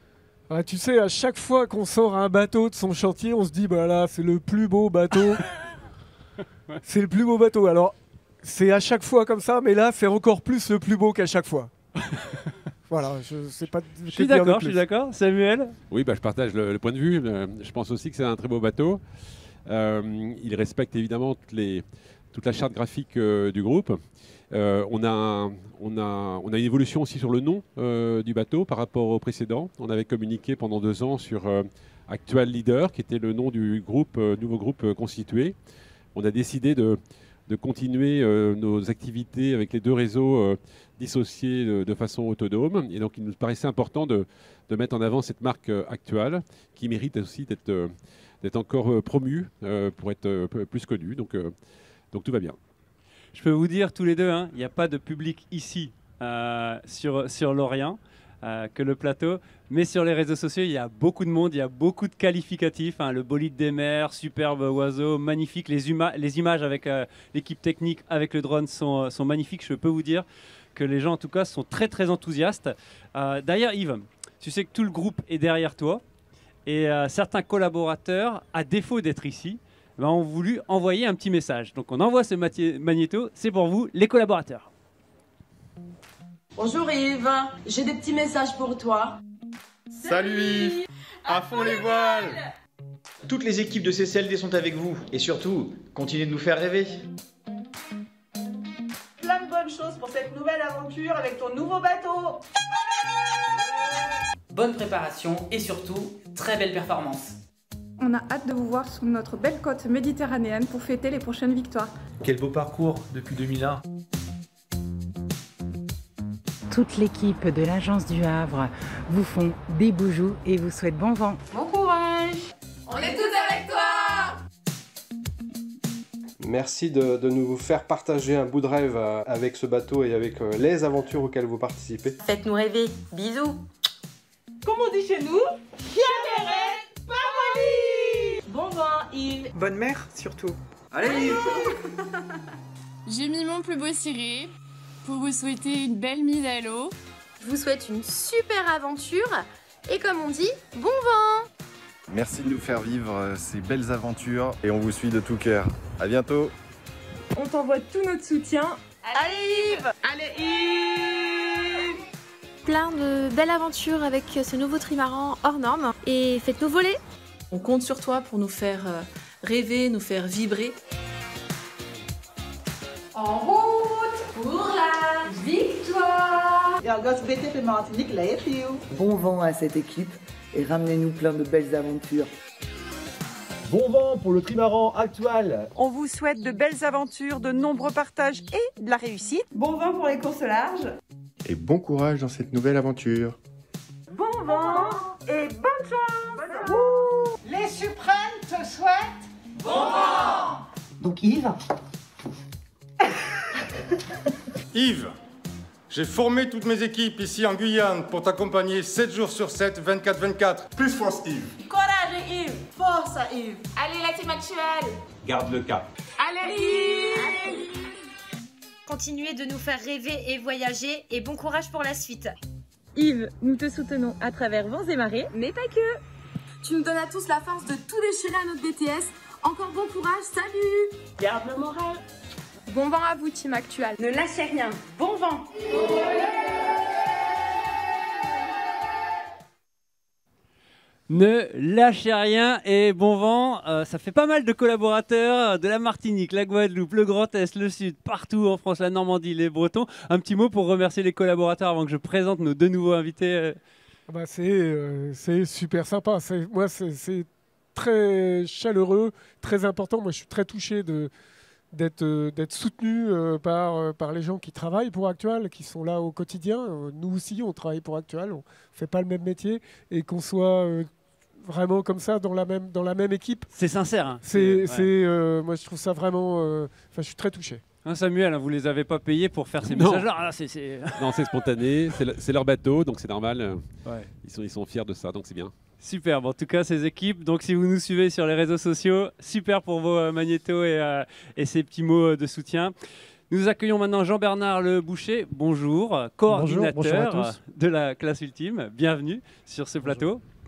Ah, tu sais, à chaque fois qu'on sort un bateau de son chantier, on se dit, bah là, c'est le plus beau bateau. C'est le plus beau bateau. Alors, c'est à chaque fois comme ça, mais là, c'est encore plus le plus beau qu'à chaque fois. Voilà, je sais pas. Je suis d'accord, je suis d'accord. Samuel? Oui, bah, je partage le, le point de vue. Euh, je pense aussi que c'est un très beau bateau. Euh, il respecte évidemment toutes les, toute la charte graphique euh, du groupe. Euh, on, a un, on, a, on a une évolution aussi sur le nom euh, du bateau par rapport au précédent. On avait communiqué pendant deux ans sur euh, Actual Leader, qui était le nom du groupe, euh, nouveau groupe euh, constitué. On a décidé de, de continuer euh, nos activités avec les deux réseaux euh, dissociés de, de façon autonome. Et donc, il nous paraissait important de, de mettre en avant cette marque euh, Actual, qui mérite aussi d'être euh, d'être encore euh, promue euh, pour être euh, plus connue. Donc, euh, donc, tout va bien. Je peux vous dire tous les deux, hein, il n'y a pas de public ici euh, sur, sur Lorient euh, que le plateau, mais sur les réseaux sociaux, il y a beaucoup de monde, il y a beaucoup de qualificatifs, hein, le bolide des mers, superbe oiseau, magnifique, les, les images avec euh, l'équipe technique, avec le drone sont, sont magnifiques. Je peux vous dire que les gens en tout cas sont très très enthousiastes. Euh, D'ailleurs Yves, tu sais que tout le groupe est derrière toi et euh, certains collaborateurs, à défaut d'être ici, ben, ont voulu envoyer un petit message. Donc on envoie ce magnéto, c'est pour vous, les collaborateurs. Bonjour Yves, j'ai des petits messages pour toi. Salut Yves, à fond les voiles. Toutes les équipes de C C L D sont avec vous et surtout, continuez de nous faire rêver. Plein de bonnes choses pour cette nouvelle aventure avec ton nouveau bateau. Bonne préparation et surtout, très belle performance. On a hâte de vous voir sur notre belle côte méditerranéenne pour fêter les prochaines victoires. Quel beau parcours depuis deux mille un. Toute l'équipe de l'agence du Havre vous font des bijoux et vous souhaite bon vent. Bon courage. On est tous avec toi. Merci de, de nous faire partager un bout de rêve avec ce bateau et avec les aventures auxquelles vous participez. Faites-nous rêver. Bisous. Comme on dit chez nous, pas Molly. Bon vent Yves. Bonne mer surtout. Allez Yves. J'ai mis mon plus beau ciré pour vous souhaiter une belle mise à l'eau. Je vous souhaite une super aventure et comme on dit, bon vent. Merci de nous faire vivre ces belles aventures et on vous suit de tout cœur. À bientôt. On t'envoie tout notre soutien. Allez Yves. Allez Yves. Plein de belles aventures avec ce nouveau trimaran hors norme et faites-nous voler. On compte sur toi pour nous faire rêver, nous faire vibrer. En route pour la victoire. Bon vent à cette équipe et ramenez-nous plein de belles aventures. Bon vent pour le trimaran Actual. On vous souhaite de belles aventures, de nombreux partages et de la réussite. Bon vent pour les courses larges. Et bon courage dans cette nouvelle aventure. Bon vent et bonne chance. Les suprêmes te souhaitent bon vent. Donc Yves. Yves, j'ai formé toutes mes équipes ici en Guyane pour t'accompagner sept jours sur sept, vingt-quatre vingt-quatre. Plus force Yves. Courage Yves. Force à Yves. Allez la team actuelle. Garde le cap. Allez Yves. Continuez de nous faire rêver et voyager et bon courage pour la suite. Yves, nous te soutenons à travers vents et marées, mais pas que. Tu nous donnes à tous la force de tout déchirer à notre B T S. Encore bon courage, salut. Garde le moral. Bon vent à vous, team Actual. Ne lâchez rien. Bon vent. Ne lâchez rien et bon vent. Euh, ça fait pas mal de collaborateurs de la Martinique, la Guadeloupe, le Grand Est, le Sud, partout en France, la Normandie, les Bretons. Un petit mot pour remercier les collaborateurs avant que je présente nos deux nouveaux invités. Bah c'est euh, c'est super sympa. Moi, c'est très chaleureux, très important. Moi, je suis très touché de d'être euh, d'être soutenu euh, par, euh, par les gens qui travaillent pour Actual, qui sont là au quotidien. Euh, nous aussi, on travaille pour Actual, on ne fait pas le même métier, et qu'on soit euh, vraiment comme ça dans la même, dans la même équipe. C'est sincère. Hein. C'est, ouais. euh, moi, je trouve ça vraiment... Enfin, euh, je suis très touché. Hein, Samuel, hein, vous les avez pas payés pour faire ces non. messages-là. Ah, c'est, c'est... Non, c'est spontané, c'est, le, c'est leur bateau, donc c'est normal. Ouais. Ils sont, ils sont fiers de ça, donc c'est bien. Super, bon, en tout cas ces équipes, donc si vous nous suivez sur les réseaux sociaux, super pour vos euh, magnétos et, euh, et ces petits mots de soutien. Nous accueillons maintenant Jean-Bernard Le Boucher, bonjour, coordinateur bonjour, bonjour de la classe ultime, bienvenue sur ce plateau.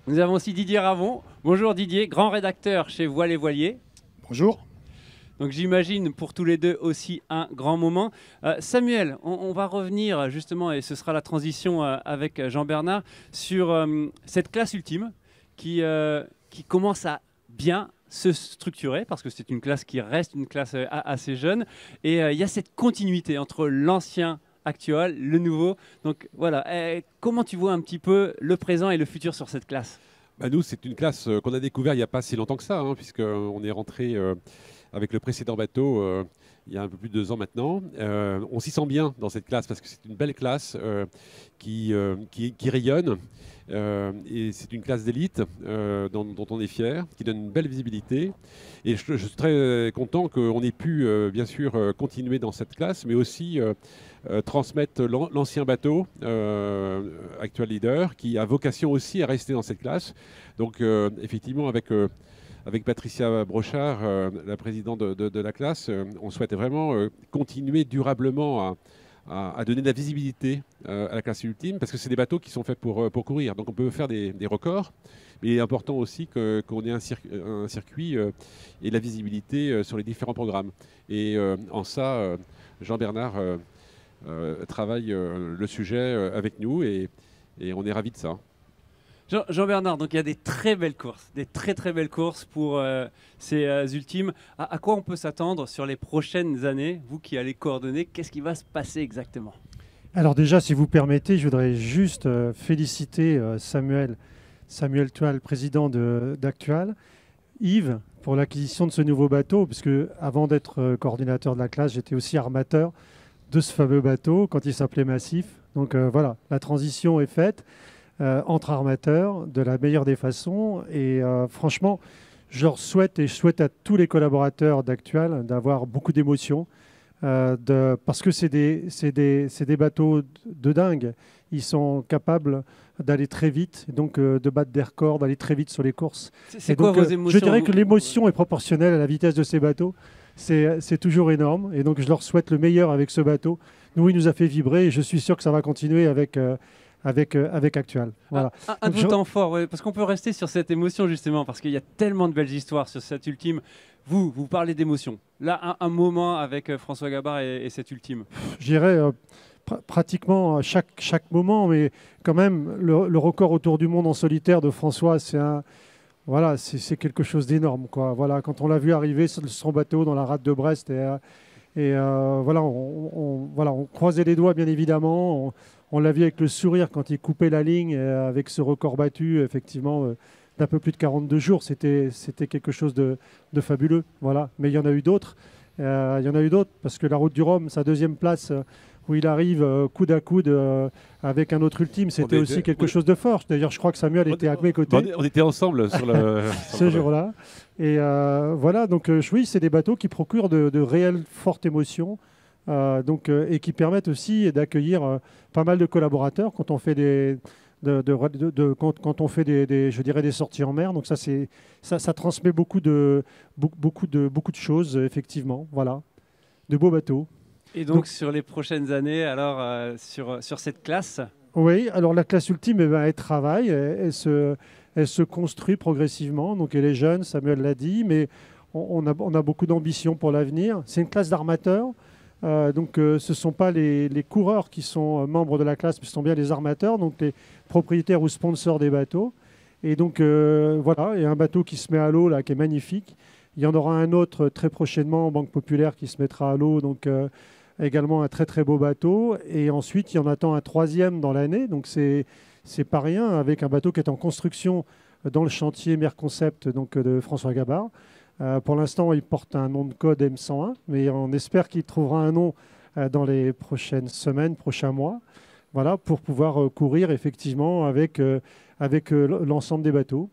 Nous avons aussi Didier Ravon. Bonjour Didier, grand rédacteur chez Voiles et Voiliers. Bonjour. Donc j'imagine pour tous les deux aussi un grand moment. Euh, Samuel, on, on va revenir justement, et ce sera la transition euh, avec Jean-Bernard, sur euh, cette classe ultime qui, euh, qui commence à bien se structurer, parce que c'est une classe qui reste une classe euh, assez jeune. Et euh, il y a cette continuité entre l'ancien actuel, le nouveau. Donc voilà, et comment tu vois un petit peu le présent et le futur sur cette classe? Bah nous, c'est une classe euh, qu'on a découvert il n'y a pas si longtemps que ça, hein, puisqu'on est rentré euh, avec le précédent bateau euh, il y a un peu plus de deux ans maintenant. Euh, on s'y sent bien dans cette classe parce que c'est une belle classe euh, qui, euh, qui, qui rayonne. Euh, et c'est une classe d'élite euh, dont, dont on est fier, qui donne une belle visibilité. Et je, je suis très content qu'on ait pu, euh, bien sûr, euh, continuer dans cette classe, mais aussi euh, euh, transmettre l'ancien bateau, euh, actuel leader, qui a vocation aussi à rester dans cette classe. Donc, euh, effectivement, avec... Euh, Avec Patricia Brochard, euh, la présidente de, de, de la classe, euh, on souhaite vraiment euh, continuer durablement à, à, à donner de la visibilité euh, à la classe ultime, parce que c'est des bateaux qui sont faits pour, pour courir. Donc on peut faire des, des records, mais il est important aussi que, qu'on ait un, cir un circuit euh, et de la visibilité euh, sur les différents programmes. Et euh, en ça, euh, Jean-Bernard euh, euh, travaille euh, le sujet euh, avec nous et, et on est ravis de ça. Jean-Bernard, donc il y a des très belles courses, des très très belles courses pour euh, ces euh, ultimes. À, à quoi on peut s'attendre sur les prochaines années? Vous qui allez coordonner, qu'est-ce qui va se passer exactement? Alors déjà, si vous permettez, je voudrais juste euh, féliciter euh, Samuel, Samuel Tual, président d'Actual, Yves, pour l'acquisition de ce nouveau bateau, puisque avant d'être euh, coordinateur de la classe, j'étais aussi armateur de ce fameux bateau quand il s'appelait Massif. Donc euh, voilà, la transition est faite. Euh, entre armateurs, de la meilleure des façons. Et euh, franchement, je leur souhaite et je souhaite à tous les collaborateurs d'Actual d'avoir beaucoup d'émotions, euh, de, parce que c'est des, des, des bateaux de dingue. Ils sont capables d'aller très vite, donc euh, de battre des records, d'aller très vite sur les courses. C'est quoi donc, vos euh, émotions? Je dirais vous... que l'émotion est proportionnelle à la vitesse de ces bateaux. C'est toujours énorme. Et donc, je leur souhaite le meilleur avec ce bateau. Nous, il nous a fait vibrer et je suis sûr que ça va continuer avec... Euh, Avec, euh, avec Actual. Voilà. Un, un de vos temps forts, ouais, parce qu'on peut rester sur cette émotion justement, parce qu'il y a tellement de belles histoires sur cette ultime. Vous, vous parlez d'émotion. Là, un, un moment avec euh, François Gabard et, et cette ultime. Je dirais euh, pr pratiquement chaque, chaque moment, mais quand même, le, le record autour du monde en solitaire de François, c'est un... Voilà, c'est quelque chose d'énorme, quoi. Voilà, quand on l'a vu arriver sur son bateau dans la rade de Brest, et, euh, et euh, voilà, on, on, voilà, on croisait les doigts, bien évidemment. On, On l'a vu avec le sourire quand il coupait la ligne, euh, avec ce record battu, effectivement, euh, d'un peu plus de quarante-deux jours. C'était quelque chose de, de fabuleux. Voilà. Mais il y en a eu d'autres. Euh, il y en a eu d'autres, parce que la Route du Rhum, sa deuxième place, euh, où il arrive euh, coude à coude euh, avec un autre ultime, c'était aussi quelque chose de fort. D'ailleurs, je crois que Samuel était à mes côtés. On était ensemble sur le... ce jour-là. Et euh, voilà, donc euh, oui, c'est des bateaux qui procurent de, de réelles fortes émotions. Euh, donc, euh, et qui permettent aussi d'accueillir euh, pas mal de collaborateurs quand on fait des, de, de, de, de, quand, quand on fait des, des, je dirais des sorties en mer. Donc ça, c'est, ça, ça transmet beaucoup de, beaucoup, de, beaucoup de choses, effectivement. Voilà, de beaux bateaux. Et donc, donc sur les prochaines années, alors euh, sur, sur cette classe? Oui, alors la classe ultime, eh ben, elle travaille, elle, elle, se, elle se construit progressivement. Donc elle est jeune, Samuel l'a dit, mais on, on, a, on a beaucoup d'ambition pour l'avenir. C'est une classe d'armateurs. Euh, donc euh, ce ne sont pas les, les coureurs qui sont euh, membres de la classe, mais ce sont bien les armateurs, donc les propriétaires ou sponsors des bateaux. Et donc euh, voilà, il y a un bateau qui se met à l'eau là, qui est magnifique. Il y en aura un autre très prochainement en Banque Populaire qui se mettra à l'eau, donc euh, également un très très beau bateau. Et ensuite, il y en attend un troisième dans l'année, donc c'est c'est pas rien, avec un bateau qui est en construction dans le chantier Merconcept donc, de François Gabard. Euh, pour l'instant, il porte un nom de code M cent un, mais on espère qu'il trouvera un nom euh, dans les prochaines semaines, prochains mois, voilà, pour pouvoir euh, courir effectivement avec, euh, avec euh, l'ensemble des bateaux.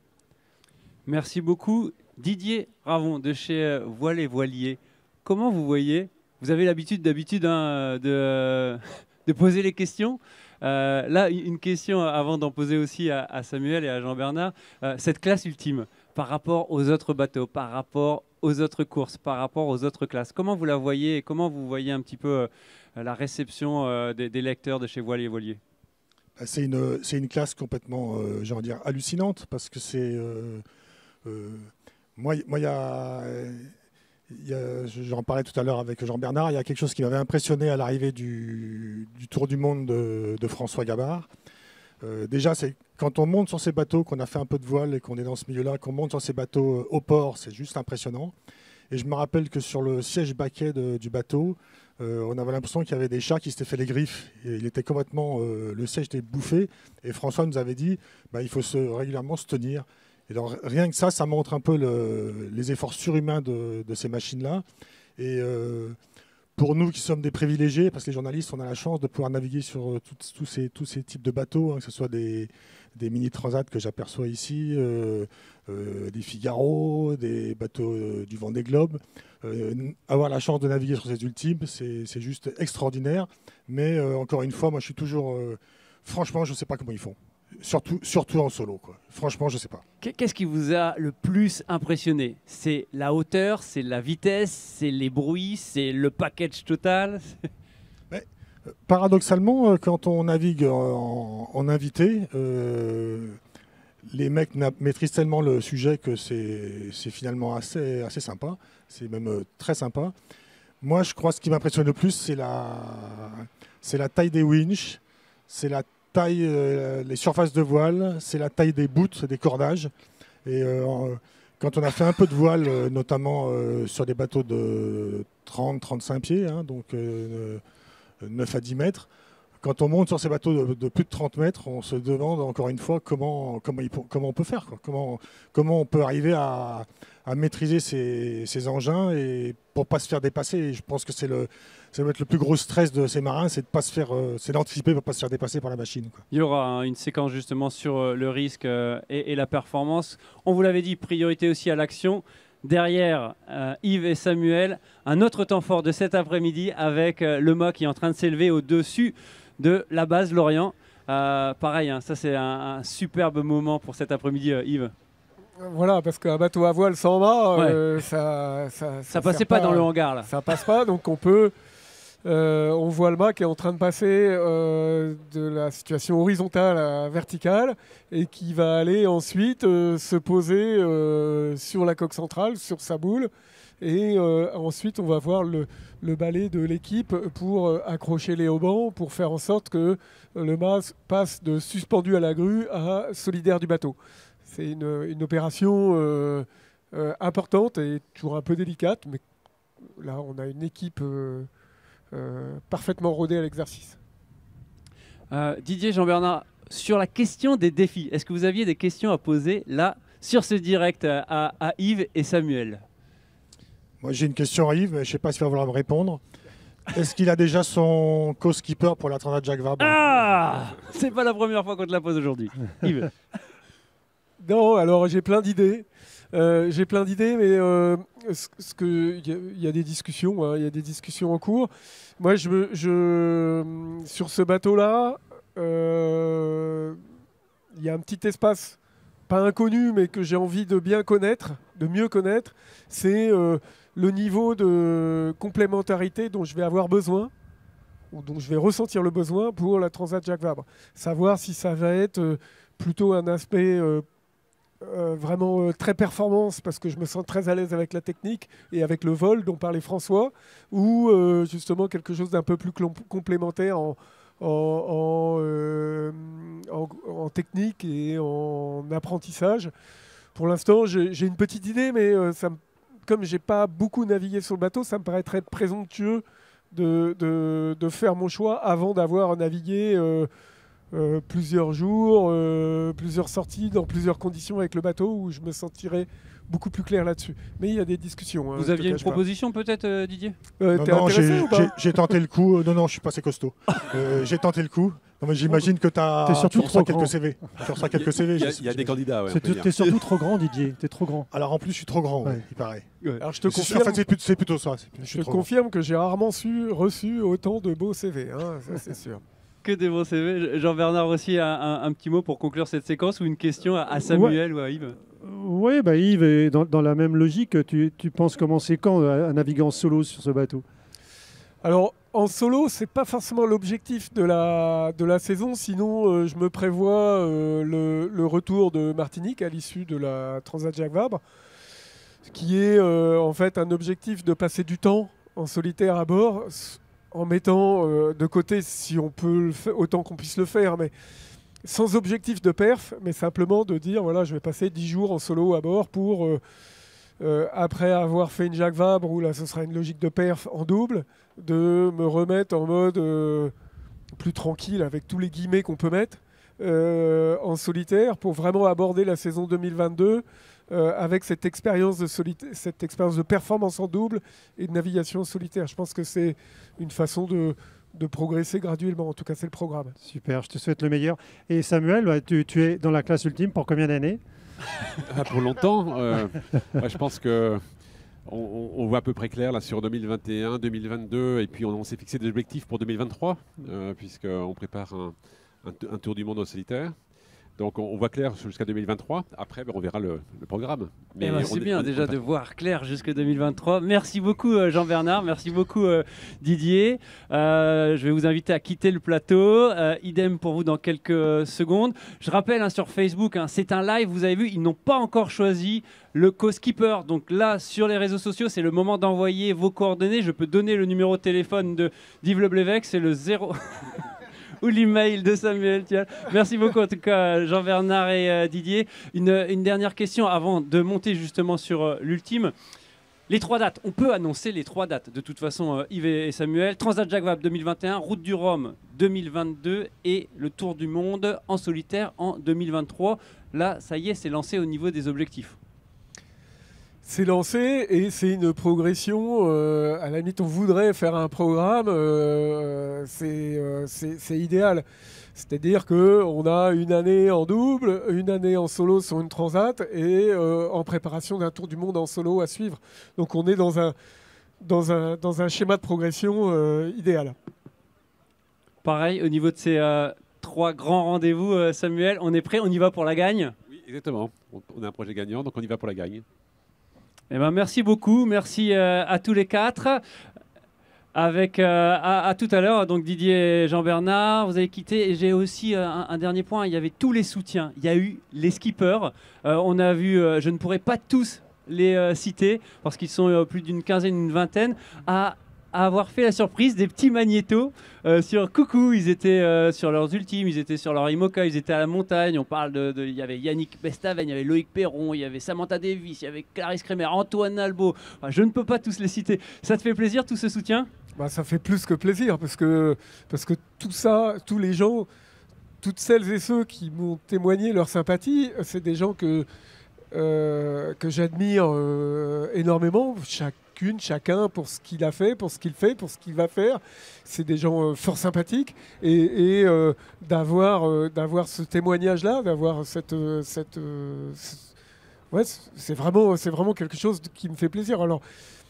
Merci beaucoup. Didier Ravon de chez euh, Voiles et Voiliers. Comment vous voyez, vous avez l'habitude d'habitude hein, de, de poser les questions. Euh, là, une question avant d'en poser aussi à, à Samuel et à Jean-Bernard. Euh, cette classe ultime, par rapport aux autres bateaux, par rapport aux autres courses, par rapport aux autres classes, comment vous la voyez et comment vous voyez un petit peu euh, la réception euh, des, des lecteurs de chez Voiles et Voiliers? C'est une, c'est une classe complètement, euh, j'ai envie de dire, hallucinante, parce que c'est... Euh, euh, moi, moi, il y a... Il y a, j'en parlais tout à l'heure avec Jean-Bernard, il y a quelque chose qui m'avait impressionné à l'arrivée du, du Tour du Monde de, de François Gabard. Euh, déjà, c'est quand on monte sur ces bateaux, qu'on a fait un peu de voile et qu'on est dans ce milieu-là, qu'on monte sur ces bateaux euh, au port, c'est juste impressionnant. Et je me rappelle que sur le siège baquet de, du bateau, euh, on avait l'impression qu'il y avait des chats qui s'étaient fait les griffes. Et il était complètement, euh, le siège était bouffé. Et François nous avait dit, bah, il faut se, régulièrement se tenir. Et donc, rien que ça, ça montre un peu le, les efforts surhumains de, de ces machines-là. Et euh, pour nous qui sommes des privilégiés, parce que les journalistes, on a la chance de pouvoir naviguer sur tout, tous, ces, tous ces types de bateaux, hein, que ce soit des, des mini-transats que j'aperçois ici, euh, euh, des Figaro, des bateaux euh, du Vendée Globe. Euh, avoir la chance de naviguer sur ces ultimes, c'est, c'est juste extraordinaire. Mais euh, encore une fois, moi je suis toujours... Euh, franchement, je ne sais pas comment ils font. Surtout, surtout en solo, quoi. Franchement, je ne sais pas. Qu'est-ce qui vous a le plus impressionné? C'est la hauteur, c'est la vitesse, c'est les bruits, c'est le package total? Mais, euh, paradoxalement, euh, quand on navigue en, en invité, euh, les mecs maîtrisent tellement le sujet que c'est, c'est finalement assez, assez sympa. C'est même euh, très sympa. Moi, je crois que ce qui m'impressionne le plus, c'est la, c'est la taille des winches, c'est la taille, euh, les surfaces de voile, c'est la taille des bouts, des cordages. Et euh, quand on a fait un peu de voile, euh, notamment euh, sur des bateaux de trente à trente-cinq pieds, hein, donc euh, neuf à dix mètres, quand on monte sur ces bateaux de, de plus de trente mètres, on se demande encore une fois comment, comment, il, comment on peut faire, quoi. Comment, comment on peut arriver à, à maîtriser ces, ces engins et pour ne pas se faire dépasser. Et je pense que c'est le, ça doit être le plus gros stress de ces marins, c'est de pas se faire, euh, c'est d'anticiper pour ne pas se faire dépasser par la machine, quoi. Il y aura hein, une séquence justement sur euh, le risque euh, et, et la performance. On vous l'avait dit, priorité aussi à l'action. Derrière euh, Yves et Samuel, un autre temps fort de cet après-midi avec euh, le mât qui est en train de s'élever au-dessus de la base Lorient. Euh, pareil, hein, ça c'est un, un superbe moment pour cet après-midi, euh, Yves. Voilà, parce qu'un bateau à voile sans mât, euh, ouais. ça, ça, ça, ça passait pas, pas dans le hangar là. Ça passe pas, donc on peut. Euh, on voit le mât qui est en train de passer euh, de la situation horizontale à verticale et qui va aller ensuite euh, se poser euh, sur la coque centrale, sur sa boule. Et euh, ensuite, on va voir le, le balai de l'équipe pour euh, accrocher les haubans, pour faire en sorte que euh, le mât passe de suspendu à la grue à solidaire du bateau. C'est une, une opération euh, euh, importante et toujours un peu délicate, mais là, on a une équipe euh, euh, parfaitement rodée à l'exercice. Euh, Didier, Jean-Bernard, sur la question des défis, est-ce que vous aviez des questions à poser là, sur ce direct à, à Yves et Samuel ? Moi, j'ai une question à Yves, mais je ne sais pas s'il va vouloir me répondre. Est-ce qu'il a déjà son co-skipper pour la Transat Jacques Vabre ? Ah, c'est pas la première fois qu'on te la pose aujourd'hui. Yves. Non, alors j'ai plein d'idées. Euh, j'ai plein d'idées, mais euh, ce, ce que il y, y a des discussions, il hein, y a des discussions en cours. Moi, je, je sur ce bateau-là, il euh, y a un petit espace, pas inconnu, mais que j'ai envie de bien connaître, de mieux connaître. C'est euh, le niveau de complémentarité dont je vais avoir besoin, ou dont je vais ressentir le besoin pour la Transat Jacques Vabre. Savoir si ça va être euh, plutôt un aspect euh, euh, vraiment euh, très performance, parce que je me sens très à l'aise avec la technique et avec le vol dont parlait François, ou euh, justement quelque chose d'un peu plus complémentaire en, en, en, euh, en, en technique et en apprentissage. Pour l'instant, j'ai, j'ai une petite idée, mais euh, ça me comme je n'ai pas beaucoup navigué sur le bateau, ça me paraîtrait présomptueux de, de, de faire mon choix avant d'avoir navigué euh, euh, plusieurs jours, euh, plusieurs sorties, dans plusieurs conditions avec le bateau, où je me sentirais beaucoup plus clair là-dessus. Mais il y a des discussions. Hein, Vous aviez une proposition pas. peut-être, euh, Didier euh, Non, t'es non intéressé j'ai, ou pas j'ai, j'ai tenté le coup. Non, non, je ne suis pas assez costaud. euh, j'ai tenté le coup. Non, mais j'imagine que t'as, t'es surtout tu reçois trop quelques grand. C V. Tu reçois quelques C V. Il y a, il y a des candidats, ouais. Tu es surtout trop grand, Didier. Tu es trop grand. Alors en plus, je suis trop grand, ouais, Ouais. il paraît. Ouais. Alors je te C'est- confirme, En fait, c'est plutôt, c'est plutôt ça. c'est- je je suis te trop grand. confirme que j'ai rarement su, reçu autant de beaux C V. Hein, ça, c'est sûr. Que des bons C V. Jean-Bernard aussi, un, un, un petit mot pour conclure cette séquence ou une question à, à Samuel ouais. ou à Yves. Oui, bah Yves, est dans, dans la même logique, tu, tu penses commencer quand à, à naviguer en solo sur ce bateau ? Alors, en solo, c'est pas forcément l'objectif de la, de la saison, sinon euh, je me prévois euh, le, le retour de Martinique à l'issue de la Transat Jacques Vabre, qui est euh, en fait un objectif de passer du temps en solitaire à bord, en mettant euh, de côté, si on peut le faire, autant qu'on puisse le faire, mais sans objectif de perf, mais simplement de dire, voilà, je vais passer dix jours en solo à bord pour... Euh, Euh, après avoir fait une Jacques Vabre, où là ce sera une logique de perf en double, de me remettre en mode euh, plus tranquille avec tous les guillemets qu'on peut mettre euh, en solitaire pour vraiment aborder la saison deux mille vingt-deux euh, avec cette expérience de solita- cette expérience de performance en double et de navigation en solitaire. Je pense que c'est une façon de, de progresser graduellement. En tout cas, c'est le programme. Super, je te souhaite le meilleur. Et Samuel, bah, tu, tu es dans la classe ultime pour combien d'années? Ah, pour longtemps. Euh, ouais, je pense que on, on voit à peu près clair là sur deux mille vingt et un, deux mille vingt-deux, et puis on, on s'est fixé des objectifs pour deux mille vingt-trois, euh, puisqu'on prépare un, un, un tour du monde en solitaire. Donc on, on voit clair jusqu'à deux mille vingt-trois. Après, ben, on verra le, le programme. Mais eh ben, c'est bien on, déjà on de voir clair jusqu'à deux mille vingt-trois. Merci beaucoup euh, Jean-Bernard, merci beaucoup euh, Didier. Euh, je vais vous inviter à quitter le plateau. Euh, idem pour vous dans quelques secondes. Je rappelle hein, sur Facebook, hein, c'est un live, vous avez vu, ils n'ont pas encore choisi le co-skipper. Donc là, sur les réseaux sociaux, c'est le moment d'envoyer vos coordonnées. Je peux donner le numéro de téléphone de Yves Le Blévec, c'est le zéro... ou l'email de Samuel. Tiens. Merci beaucoup en tout cas Jean-Bernard et euh, Didier. Une, une dernière question avant de monter justement sur euh, l'ultime. Les trois dates, on peut annoncer les trois dates de toute façon euh, Yves et Samuel. Transat Jacques Vabre deux mille vingt et un, Route du Rhum deux mille vingt-deux et le Tour du Monde en solitaire en deux mille vingt-trois. Là, ça y est, c'est lancé au niveau des objectifs. C'est lancé et c'est une progression. Euh, à la limite, on voudrait faire un programme, euh, c'est euh, c'est idéal. C'est-à-dire qu'on a une année en double, une année en solo sur une transat et euh, en préparation d'un tour du monde en solo à suivre. Donc on est dans un, dans un, dans un schéma de progression euh, idéal. Pareil, au niveau de ces euh, trois grands rendez-vous, euh, Samuel, on est prêt, on y va pour la gagne? Oui, exactement. On, on a un projet gagnant, donc on y va pour la gagne. Eh ben, merci beaucoup, merci euh, à tous les quatre. Avec euh, à, à tout à l'heure, donc Didier et Jean-Bernard, vous avez quitté. Et j'ai aussi euh, un, un dernier point, il y avait tous les soutiens. Il y a eu les skippers. Euh, on a vu, euh, je ne pourrais pas tous les euh, citer, parce qu'ils sont euh, plus d'une quinzaine, une vingtaine, à à avoir fait la surprise des petits magnétos euh, sur Coucou. Ils étaient euh, sur leurs ultimes, ils étaient sur leur IMOCA, ils étaient à la montagne. On parle de, de, il y avait Yannick Bestaven, il y avait Loïc Perron, il y avait Samantha Davis, il y avait Clarisse Kremer, Antoine Albo. Enfin, je ne peux pas tous les citer. Ça te fait plaisir tout ce soutien? Bah, ça fait plus que plaisir parce que, parce que tout ça, tous les gens, toutes celles et ceux qui m'ont témoigné leur sympathie, c'est des gens que, euh, que j'admire euh, énormément. Chaque chacun pour ce qu'il a fait, pour ce qu'il fait, pour ce qu'il va faire. C'est des gens euh, fort sympathiques et, et euh, d'avoir euh, d'avoir ce témoignage-là, d'avoir cette... Euh, cette euh, ouais, c'est vraiment, c'est vraiment quelque chose qui me fait plaisir. Alors,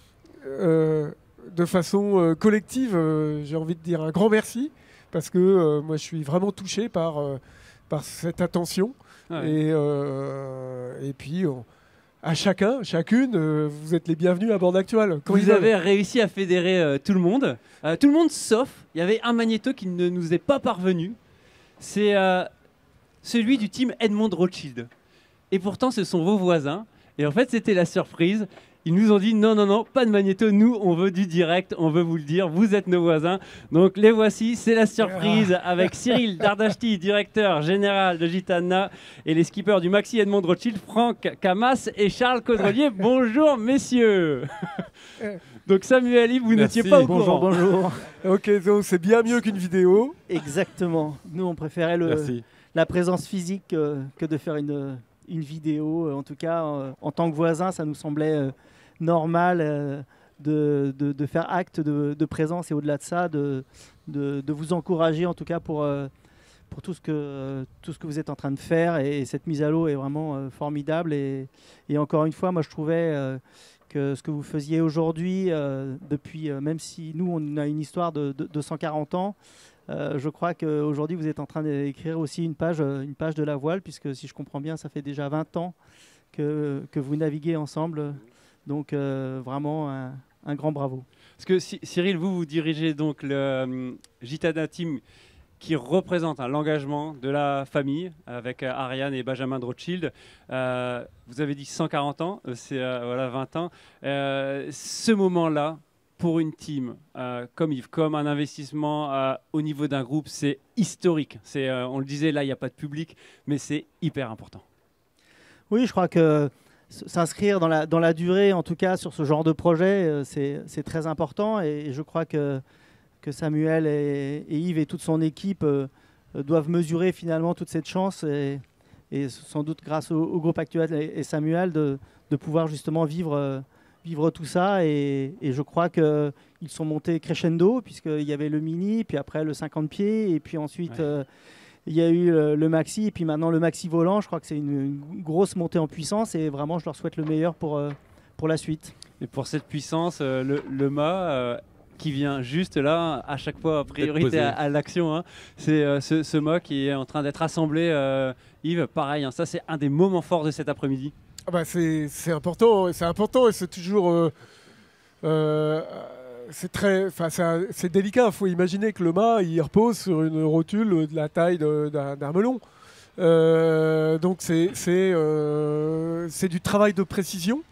euh, de façon euh, collective, euh, j'ai envie de dire un grand merci parce que euh, moi, je suis vraiment touché par, euh, par cette attention. Ouais. Et, euh, et puis... On, à chacun, chacune, euh, vous êtes les bienvenus à bord d'Actual. Vous avez réussi à fédérer euh, tout le monde. Euh, tout le monde sauf, il y avait un magnéto qui ne nous est pas parvenu. C'est euh, celui du team Edmond Rothschild. Et pourtant, ce sont vos voisins. Et en fait, c'était la surprise. Ils nous ont dit non, non, non, pas de magnéto. Nous, on veut du direct. On veut vous le dire. Vous êtes nos voisins. Donc, les voici. C'est la surprise avec Cyril Dardashti, directeur général de Gitana, et les skippers du Maxi Edmond Rothschild, Franck Camas et Charles Caudrelier. Bonjour, messieurs. Donc, Samuel, Yves, vous n'étiez pas au bonjour, courant. Bonjour, bonjour. Ok, donc c'est bien mieux qu'une vidéo. Exactement. Nous, on préférait le, la présence physique euh, que de faire une, une vidéo. En tout cas, euh, en tant que voisin, ça nous semblait... Euh, normal euh, de, de, de faire acte de, de présence et au-delà de ça, de, de, de vous encourager en tout cas pour, euh, pour tout, ce que, euh, tout ce que vous êtes en train de faire. Et, et cette mise à l'eau est vraiment euh, formidable. Et, et encore une fois, moi je trouvais euh, que ce que vous faisiez aujourd'hui, euh, depuis, euh, même si nous on a une histoire de, de, de cent quarante ans, euh, je crois qu'aujourd'hui vous êtes en train d'écrire aussi une page, une page de la voile, puisque si je comprends bien, ça fait déjà vingt ans que, que vous naviguez ensemble. Donc euh, vraiment un, un grand bravo. Parce que si, Cyril, vous, vous dirigez donc le euh, Gitana Team qui représente hein, l'engagement de la famille avec euh, Ariane et Benjamin de Rothschild. Euh, vous avez dit cent quarante ans, euh, c'est euh, voilà, vingt ans. Euh, ce moment-là, pour une team euh, comme Yves, comme un investissement euh, au niveau d'un groupe, c'est historique. C'est, euh, on le disait, là, il n'y a pas de public, mais c'est hyper important. Oui, je crois que s'inscrire dans la, dans la durée, en tout cas sur ce genre de projet, euh, c'est, c'est très important. Et, et je crois que que Samuel et, et Yves et toute son équipe euh, doivent mesurer finalement toute cette chance et, et sans doute grâce au, au groupe actuel et, et Samuel de, de pouvoir justement vivre, euh, vivre tout ça et, et je crois qu'ils sont montés crescendo puisqu'il y avait le mini, puis après le cinquante pieds et puis ensuite ouais. euh, il y a eu le, le maxi et puis maintenant le maxi volant. Je crois que c'est une, une grosse montée en puissance et vraiment je leur souhaite le meilleur pour, euh, pour la suite. Et pour cette puissance, euh, le, le mât euh, qui vient juste là, à chaque fois, priorité à, à l'action. Hein. C'est euh, ce, ce mât qui est en train d'être assemblé. Euh, Yves, pareil, hein, ça c'est un des moments forts de cet après-midi. Ah bah c'est, c'est important, c'est important et c'est toujours... Euh, euh, c'est très, enfin c'est, c'est délicat. Il faut imaginer que le mât, il repose sur une rotule de la taille de, d'un, d'un melon. Euh, donc c'est, c'est, euh, c'est du travail de précision.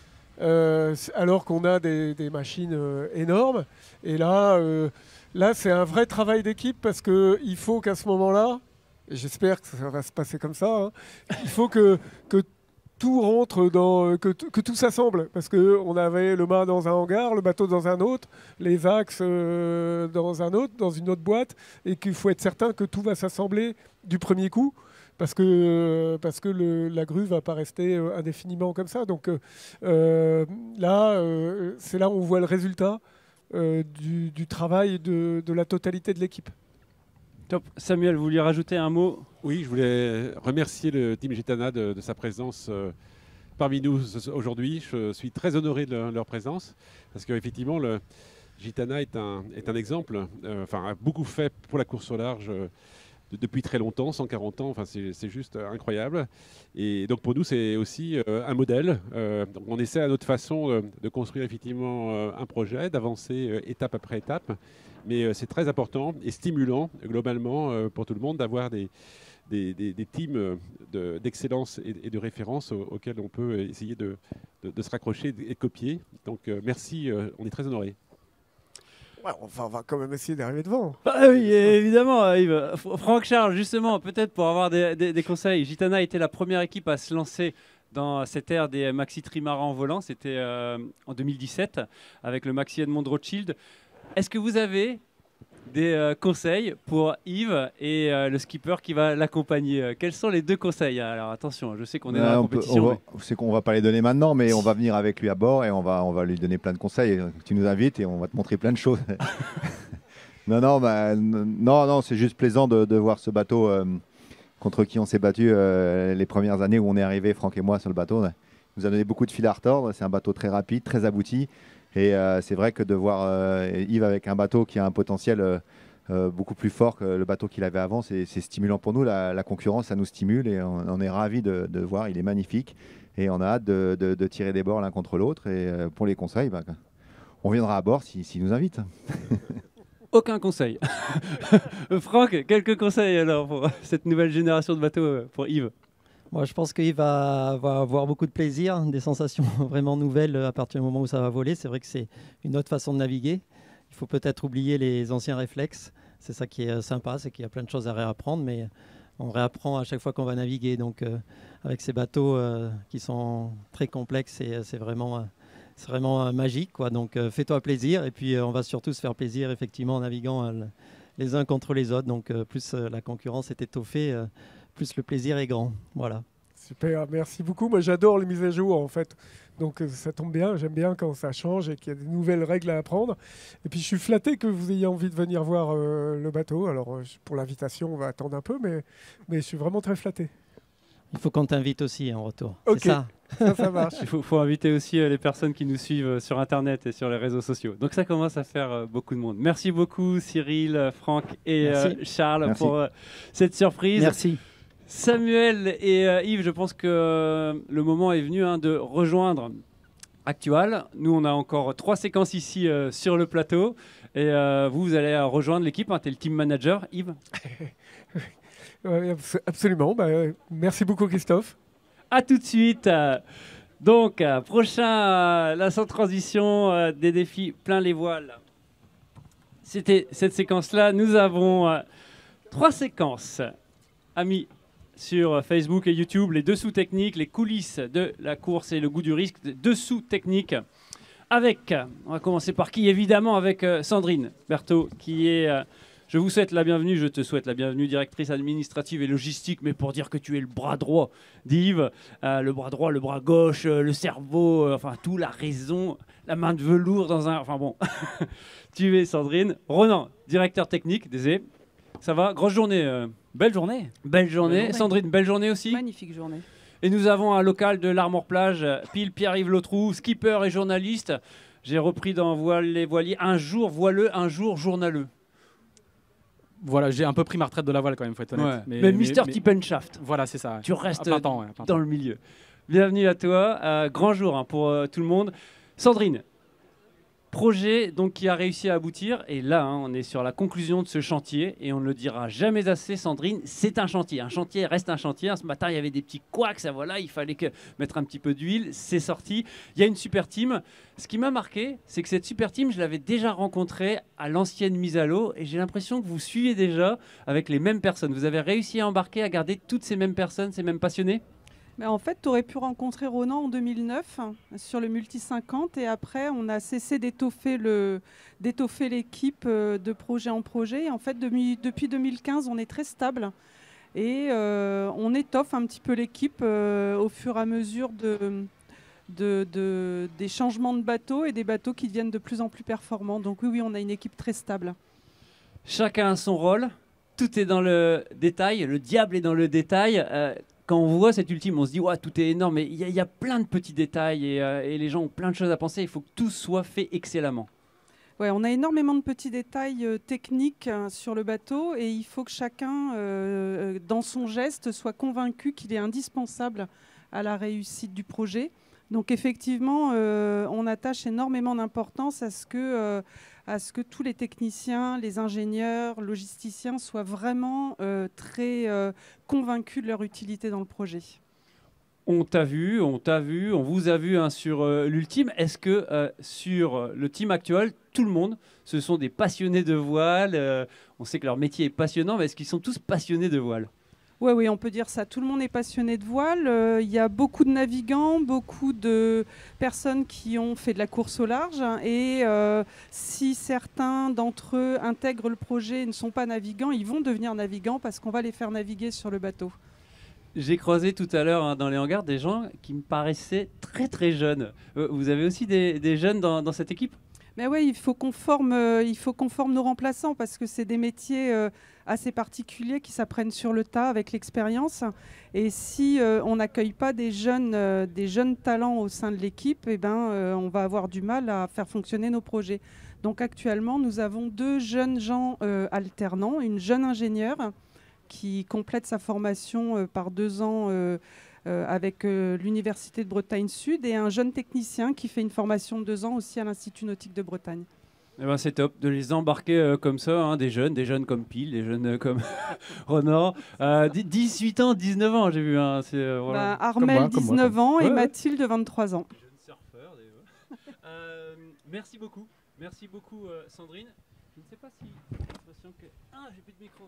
Euh, alors qu'on a des, des machines euh, énormes. Et là, euh, là c'est un vrai travail d'équipe parce qu'il faut qu'à ce moment-là, et j'espère que ça va se passer comme ça, hein, il faut que, que tout rentre, dans, que, que tout s'assemble. Parce qu'on avait le mât dans un hangar, le bateau dans un autre, les axes euh, dans un autre, dans une autre boîte, et qu'il faut être certain que tout va s'assembler du premier coup. Parce que, parce que le, la grue ne va pas rester euh, indéfiniment comme ça. Donc euh, là, euh, c'est là où on voit le résultat euh, du, du travail de, de la totalité de l'équipe. Top. Samuel, vous vouliez rajouter un mot ? Oui, je voulais remercier le Team Gitana de, de sa présence euh, parmi nous aujourd'hui. Je suis très honoré de leur, leur présence parce qu'effectivement, le Gitana est un, est un exemple, euh, enfin, a beaucoup fait pour la course au large. Euh, depuis très longtemps, cent quarante ans, enfin, c'est, c'est juste euh, incroyable. Et donc pour nous, c'est aussi euh, un modèle. Euh, donc on essaie à notre façon euh, de construire effectivement euh, un projet, d'avancer euh, étape après étape. Mais euh, c'est très important et stimulant globalement euh, pour tout le monde d'avoir des, des, des, des teams de, d'excellence et, et de référence aux, auxquels on peut essayer de, de, de se raccrocher et de copier. Donc euh, merci, euh, on est très honorés. Ouais, enfin, on va quand même essayer d'arriver devant. Ah oui, évidemment, Yves. Franck Charles, justement, peut-être pour avoir des, des, des conseils. Gitana a été la première équipe à se lancer dans cette ère des maxi trimarans volants. C'était euh, en deux mille dix-sept avec le maxi Edmond de Rothschild. Est-ce que vous avez des euh, conseils pour Yves et euh, le skipper qui va l'accompagner? Quels sont les deux conseils? Alors attention, je sais qu'on est dans la compétition. On va, mais... C'est qu'on va pas les donner maintenant, mais on va venir avec lui à bord et on va, on va lui donner plein de conseils. Tu nous invites et on va te montrer plein de choses. non, non, bah, non, non, c'est juste plaisant de, de voir ce bateau euh, contre qui on s'est battu euh, les premières années où on est arrivé, Franck et moi, sur le bateau. Il nous a donné beaucoup de fil à retordre. C'est un bateau très rapide, très abouti. Et euh, c'est vrai que de voir euh, Yves avec un bateau qui a un potentiel euh, euh, beaucoup plus fort que le bateau qu'il avait avant, c'est, c'est stimulant pour nous. La, la concurrence, ça nous stimule et on, on est ravis de, de voir. Il est magnifique et on a hâte de, de, de tirer des bords l'un contre l'autre. Et euh, pour les conseils, bah, on viendra à bord s'il si nous invite. Aucun conseil. Franck, quelques conseils alors pour cette nouvelle génération de bateaux pour Yves? Moi, je pense qu'il va, va avoir beaucoup de plaisir, des sensations vraiment nouvelles à partir du moment où ça va voler. C'est vrai que c'est une autre façon de naviguer. Il faut peut-être oublier les anciens réflexes. C'est ça qui est sympa, c'est qu'il y a plein de choses à réapprendre, mais on réapprend à chaque fois qu'on va naviguer. Donc, euh, avec ces bateaux euh, qui sont très complexes, et, c'est vraiment, euh, c'est vraiment euh, magique, quoi. Donc, euh, fais-toi plaisir. Et puis, euh, on va surtout se faire plaisir, effectivement, en naviguant euh, les uns contre les autres. Donc, euh, plus euh, la concurrence est étoffée, euh, plus le plaisir est grand. Voilà. Super, merci beaucoup. Moi, j'adore les mises à jour, en fait. Donc, ça tombe bien. J'aime bien quand ça change et qu'il y a des nouvelles règles à apprendre. Et puis, je suis flatté que vous ayez envie de venir voir euh, le bateau. Alors, pour l'invitation, on va attendre un peu, mais, mais je suis vraiment très flatté. Il faut qu'on t'invite aussi en retour. Ok, c'est ça. ça, ça marche. Il faut, faut inviter aussi euh, les personnes qui nous suivent euh, sur Internet et sur les réseaux sociaux. Donc, ça commence à faire euh, beaucoup de monde. Merci beaucoup, Cyril, euh, Franck et euh, Charles, merci. pour euh, cette surprise. Merci. Samuel et euh, Yves, je pense que euh, le moment est venu hein, de rejoindre Actual. Nous, on a encore trois séquences ici euh, sur le plateau. Et euh, vous, vous allez euh, rejoindre l'équipe. Hein, tu es le team manager, Yves. Ouais, absolument. Bah, euh, merci beaucoup, Christophe. À tout de suite. Donc, euh, prochain, euh, la sans transition euh, des défis plein les voiles. C'était cette séquence-là. Nous avons euh, trois séquences, amis, sur Facebook et YouTube, les dessous techniques, les coulisses de la course et le goût du risque, dessous techniques. Avec, on va commencer par qui? Évidemment avec euh, Sandrine Berthaud, qui est, euh, je vous souhaite la bienvenue, je te souhaite la bienvenue, directrice administrative et logistique, mais pour dire que tu es le bras droit d'Yves, euh, le bras droit, le bras gauche, euh, le cerveau, euh, enfin tout, la raison, la main de velours dans un... Enfin bon, tu es Sandrine. Ronan, directeur technique, désolé. Ça va? Grosse journée. Euh... Belle journée. Belle journée. Belle journée. Sandrine, belle journée aussi. Magnifique journée. Et nous avons un local de l'Armor Plage, pile Pierre-Yves Lautroux, skipper et journaliste. J'ai repris dans Voile les Voiliers, un jour voileux, un jour journaleux. Voilà, j'ai un peu pris ma retraite de la voile quand même, faut être honnête. Ouais. Mais, mais Mister mais... Tippenshaft. Voilà, c'est ça. Ouais. Tu restes à plein temps, ouais, à plein dans temps. le milieu. Bienvenue à toi. Euh, grand jour hein, pour euh, tout le monde. Sandrine, projet donc, qui a réussi à aboutir. Et là, hein, on est sur la conclusion de ce chantier. Et on ne le dira jamais assez, Sandrine, c'est un chantier. Un chantier reste un chantier. Ce matin, il y avait des petits couacs. Ça, voilà, il fallait que mettre un petit peu d'huile. C'est sorti. Il y a une super team. Ce qui m'a marqué, c'est que cette super team, je l'avais déjà rencontrée à l'ancienne mise à l'eau. Et j'ai l'impression que vous suivez déjà avec les mêmes personnes. Vous avez réussi à embarquer, à garder toutes ces mêmes personnes, ces mêmes passionnés? Mais en fait, tu aurais pu rencontrer Ronan en deux mille neuf hein, sur le Multi cinquante et après, on a cessé d'étoffer le, d'étoffer l'équipe euh, de projet en projet. Et en fait, de, depuis deux mille quinze, on est très stable et euh, on étoffe un petit peu l'équipe euh, au fur et à mesure de, de, de, des changements de bateaux et des bateaux qui deviennent de plus en plus performants. Donc oui, oui, on a une équipe très stable. Chacun a son rôle. Tout est dans le détail. Le diable est dans le détail. Euh, Quand on voit cette ultime, on se dit ouais, tout est énorme, mais il y, y a plein de petits détails et, euh, et les gens ont plein de choses à penser. Il faut que tout soit fait excellemment. Ouais, on a énormément de petits détails euh, techniques euh, sur le bateau et il faut que chacun, euh, dans son geste, soit convaincu qu'il est indispensable à la réussite du projet. Donc effectivement, euh, on attache énormément d'importance à ce que euh, à ce que tous les techniciens, les ingénieurs, logisticiens soient vraiment euh, très euh, convaincus de leur utilité dans le projet. On t'a vu, on t'a vu, on vous a vu hein, sur euh, l'ultime. Est-ce que euh, sur le team actuel, tout le monde, ce sont des passionnés de voile euh, on sait que leur métier est passionnant, mais est-ce qu'ils sont tous passionnés de voile? Oui, oui, on peut dire ça. Tout le monde est passionné de voile. Il euh, y a beaucoup de navigants, beaucoup de personnes qui ont fait de la course au large. Et euh, si certains d'entre eux intègrent le projet et ne sont pas navigants, ils vont devenir navigants parce qu'on va les faire naviguer sur le bateau. J'ai croisé tout à l'heure hein, dans les hangars des gens qui me paraissaient très très jeunes. Euh, vous avez aussi des, des jeunes dans, dans cette équipe? Mais oui, il faut qu'on forme, euh, il faut qu'on forme nos remplaçants parce que c'est des métiers euh, assez particuliers qui s'apprennent sur le tas avec l'expérience. Et si euh, on n'accueille pas des jeunes, euh, des jeunes talents au sein de l'équipe, eh ben, euh, on va avoir du mal à faire fonctionner nos projets. Donc actuellement, nous avons deux jeunes gens euh, alternants, une jeune ingénieure qui complète sa formation euh, par deux ans euh, euh, avec euh, l'Université de Bretagne Sud et un jeune technicien qui fait une formation de deux ans aussi à l'Institut Nautique de Bretagne. Eh ben c'est top de les embarquer euh, comme ça, hein, des jeunes, des jeunes comme Pile, des jeunes euh, comme Ronan. Euh, dix-huit ans, dix-neuf ans, j'ai vu. Hein, euh, voilà. bah, Armel, moi, dix-neuf moi, ans, et ouais, Mathilde, vingt-trois ans. Jeune surfeur, euh, merci beaucoup. Merci beaucoup, euh, Sandrine. Je ne sais pas si j'ai l'impression que... Ah, j'ai plus de micro.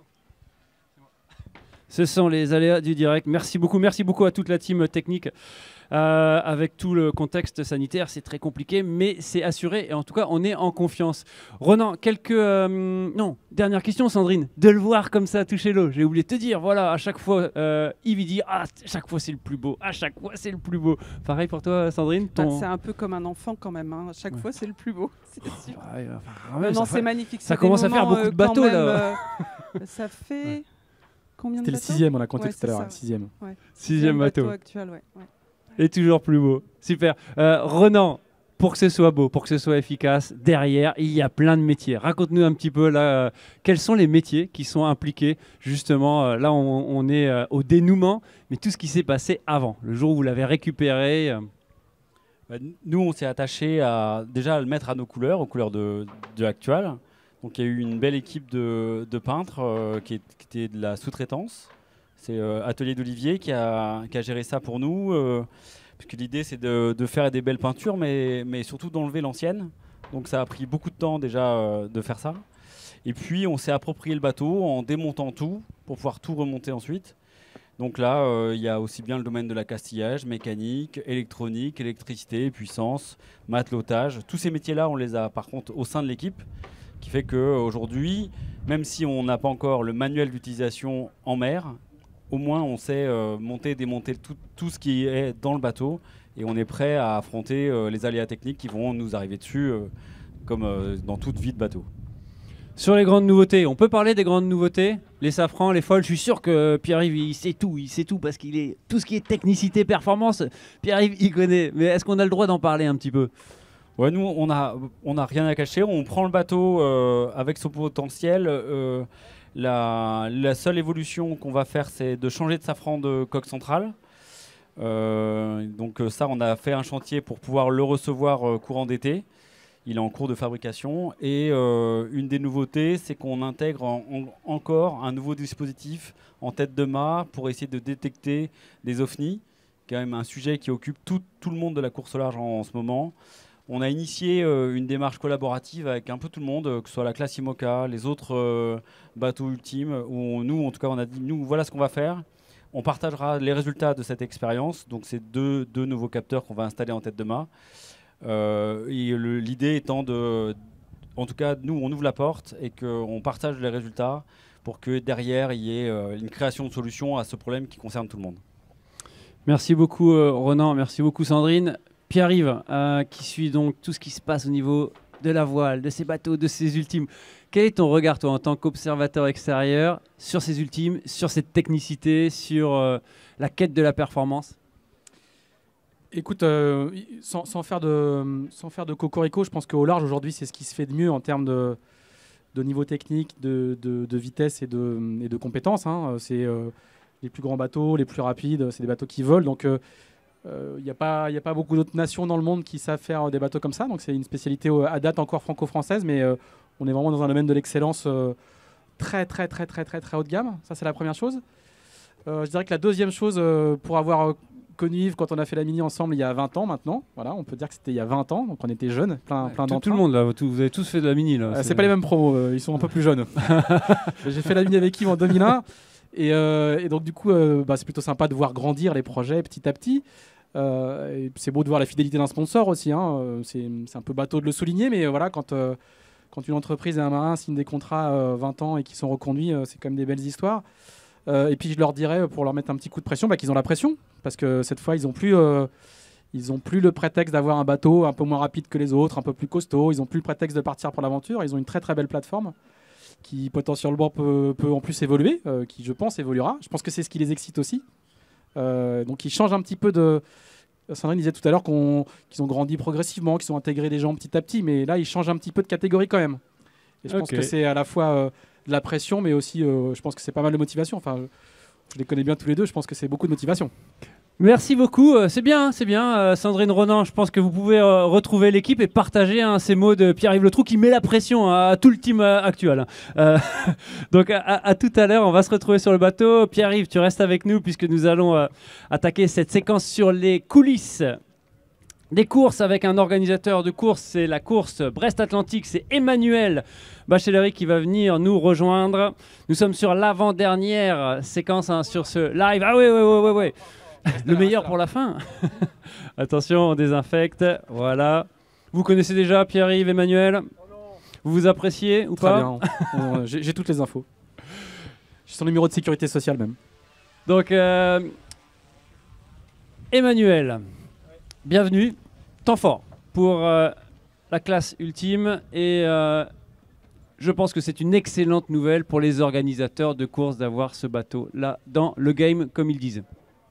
Ce sont les aléas du direct. Merci beaucoup, merci beaucoup à toute la team technique. Euh, avec tout le contexte sanitaire, c'est très compliqué, mais c'est assuré. Et en tout cas, on est en confiance. Ronan, quelques... Euh, non, dernière question, Sandrine. De le voir comme ça toucher l'eau, j'ai oublié de te dire. Voilà, à chaque fois, euh, Yves, il dit « Ah, à chaque fois, c'est le plus beau. À chaque fois, c'est le plus beau. » Pareil pour toi, Sandrine ton... bah, c'est un peu comme un enfant quand même. Hein. À chaque ouais. fois, c'est le plus beau. C'est sûr. Ouais, enfin, même, non, c'est magnifique. Ça commence à faire beaucoup de bateaux, même, là. Euh, ça fait... Ouais. Combien de C'était le sixième, on a compté ouais, tout à l'heure. Sixième. Ouais. Sixième bateau. bateau actuel, ouais. Ouais. Et toujours plus beau. Super. Euh, Ronan, pour que ce soit beau, pour que ce soit efficace, derrière, il y a plein de métiers. Raconte-nous un petit peu là, euh, quels sont les métiers qui sont impliqués justement. Euh, là, on, on est euh, au dénouement, mais tout ce qui s'est passé avant, le jour où vous l'avez récupéré. Euh... Bah, nous, on s'est attaché à déjà à le mettre à nos couleurs, aux couleurs de, de Actual. Donc il y a eu une belle équipe de, de peintres euh, qui, est, qui était de la sous-traitance. C'est euh, Atelier d'Olivier qui a, qui a géré ça pour nous. Euh, puisque l'idée, c'est de, de faire des belles peintures, mais, mais surtout d'enlever l'ancienne. Donc ça a pris beaucoup de temps déjà euh, de faire ça. Et puis on s'est approprié le bateau en démontant tout pour pouvoir tout remonter ensuite. Donc là, euh, il y a aussi bien le domaine de l'accastillage, mécanique, électronique, électricité, puissance, matelotage. Tous ces métiers-là, on les a par contre au sein de l'équipe, qui fait qu'aujourd'hui, même si on n'a pas encore le manuel d'utilisation en mer, au moins on sait euh, monter et démonter tout, tout ce qui est dans le bateau et on est prêt à affronter euh, les aléas techniques qui vont nous arriver dessus, euh, comme euh, dans toute vie de bateau. Sur les grandes nouveautés, on peut parler des grandes nouveautés? Les safrans, les folles, je suis sûr que Pierre-Yves, il sait tout, il sait tout parce qu'il est tout ce qui est technicité, performance, Pierre-Yves, il connaît. Mais est-ce qu'on a le droit d'en parler un petit peu? Ouais, nous, on a, on a rien à cacher. On prend le bateau euh, avec son potentiel. Euh, la, la seule évolution qu'on va faire, c'est de changer de safran de coque centrale. Euh, donc ça, on a fait un chantier pour pouvoir le recevoir euh, courant d'été. Il est en cours de fabrication. Et euh, une des nouveautés, c'est qu'on intègre en, en, encore un nouveau dispositif en tête de mât pour essayer de détecter des ovnis, quand même un sujet qui occupe tout, tout le monde de la course au large en, en ce moment. On a initié euh, une démarche collaborative avec un peu tout le monde, euh, que ce soit la classe IMOCA, les autres euh, bateaux ultimes, où on, nous, en tout cas, on a dit, nous, voilà ce qu'on va faire. On partagera les résultats de cette expérience. Donc, c'est deux, deux nouveaux capteurs qu'on va installer en tête de mât. Euh, et l'idée étant de, en tout cas, nous, on ouvre la porte et qu'on partage les résultats pour que derrière, il y ait euh, une création de solutions à ce problème qui concerne tout le monde. Merci beaucoup, euh, Ronan. Merci beaucoup, Sandrine. Pierre-Yves, euh, qui suit donc tout ce qui se passe au niveau de la voile, de ces bateaux, de ces ultimes. Quel est ton regard, toi, en tant qu'observateur extérieur, sur ces ultimes, sur cette technicité, sur euh, la quête de la performance? Écoute, euh, sans, sans, faire de, sans faire de cocorico, je pense qu'au large, aujourd'hui, c'est ce qui se fait de mieux en termes de, de niveau technique, de, de, de vitesse et de, et de compétences. Hein. C'est euh, les plus grands bateaux, les plus rapides, c'est des bateaux qui volent. Donc, il euh, n'y a, a pas beaucoup d'autres nations dans le monde qui savent faire des bateaux comme ça. Donc, c'est une spécialité euh, à date encore franco-française, mais euh, on est vraiment dans un domaine de l'excellence euh, très, très, très, très, très, très haut de gamme. Ça, c'est la première chose. Euh, je dirais que la deuxième chose, euh, pour avoir connu Yves quand on a fait la Mini ensemble il y a vingt ans maintenant, voilà, on peut dire que c'était il y a vingt ans, donc on était jeunes, plein, ouais, plein tout, d'entre tout le monde là, tout, vous avez tous fait de la Mini là. Euh, c'est pas les mêmes promos, euh, ils sont un peu plus jeunes. J'ai fait la Mini avec Yves en deux mille un et, euh, et donc du coup euh, bah, c'est plutôt sympa de voir grandir les projets petit à petit. Euh, et c'est beau de voir la fidélité d'un sponsor aussi, hein. c'est un peu bateau de le souligner, mais euh, voilà, quand, euh, quand une entreprise et un marin signent des contrats euh, vingt ans et qui sont reconduits, euh, c'est quand même des belles histoires. Euh, et puis je leur dirais, pour leur mettre un petit coup de pression, bah, qu'ils ont la pression, parce que cette fois ils n'ont plus, euh, ils ont plus le prétexte d'avoir un bateau un peu moins rapide que les autres, un peu plus costaud, ils n'ont plus le prétexte de partir pour l'aventure, ils ont une très très belle plateforme qui potentiellement peut, peut en plus évoluer, euh, qui je pense évoluera, je pense que c'est ce qui les excite aussi, euh, donc ils changent un petit peu de... Sandrine disait tout à l'heure qu'on, qu'ils ont grandi progressivement, qu'ils ont intégré des gens petit à petit, mais là ils changent un petit peu de catégorie quand même, et je okay. pense que c'est à la fois... Euh, de la pression, mais aussi euh, je pense que c'est pas mal de motivation. Enfin, je, je les connais bien tous les deux, je pense que c'est beaucoup de motivation. Merci beaucoup, euh, c'est bien, c'est bien. Euh, Sandrine, Ronan, je pense que vous pouvez euh, retrouver l'équipe et partager hein, ces mots de Pierre-Yves Le Trou qui met la pression hein, à tout le team euh, actuel. Euh, donc à, à tout à l'heure, on va se retrouver sur le bateau. Pierre-Yves, tu restes avec nous puisque nous allons euh, attaquer cette séquence sur les coulisses des courses avec un organisateur de course, c'est la course Brest-Atlantique, c'est Emmanuel Bachellery qui va venir nous rejoindre. Nous sommes sur l'avant-dernière séquence hein, sur ce live. Ah oui, oui, oui, oui, oui. Le meilleur pour la fin. Attention, on désinfecte. Voilà. Vous connaissez déjà Pierre-Yves, Emmanuel? Vous vous appréciez ou Très pas? bien. J'ai, j'ai toutes les infos. J'ai son numéro de sécurité sociale même. Donc, euh, Emmanuel. Bienvenue, temps fort pour euh, la classe ultime et euh, je pense que c'est une excellente nouvelle pour les organisateurs de courses d'avoir ce bateau là dans le game comme ils disent.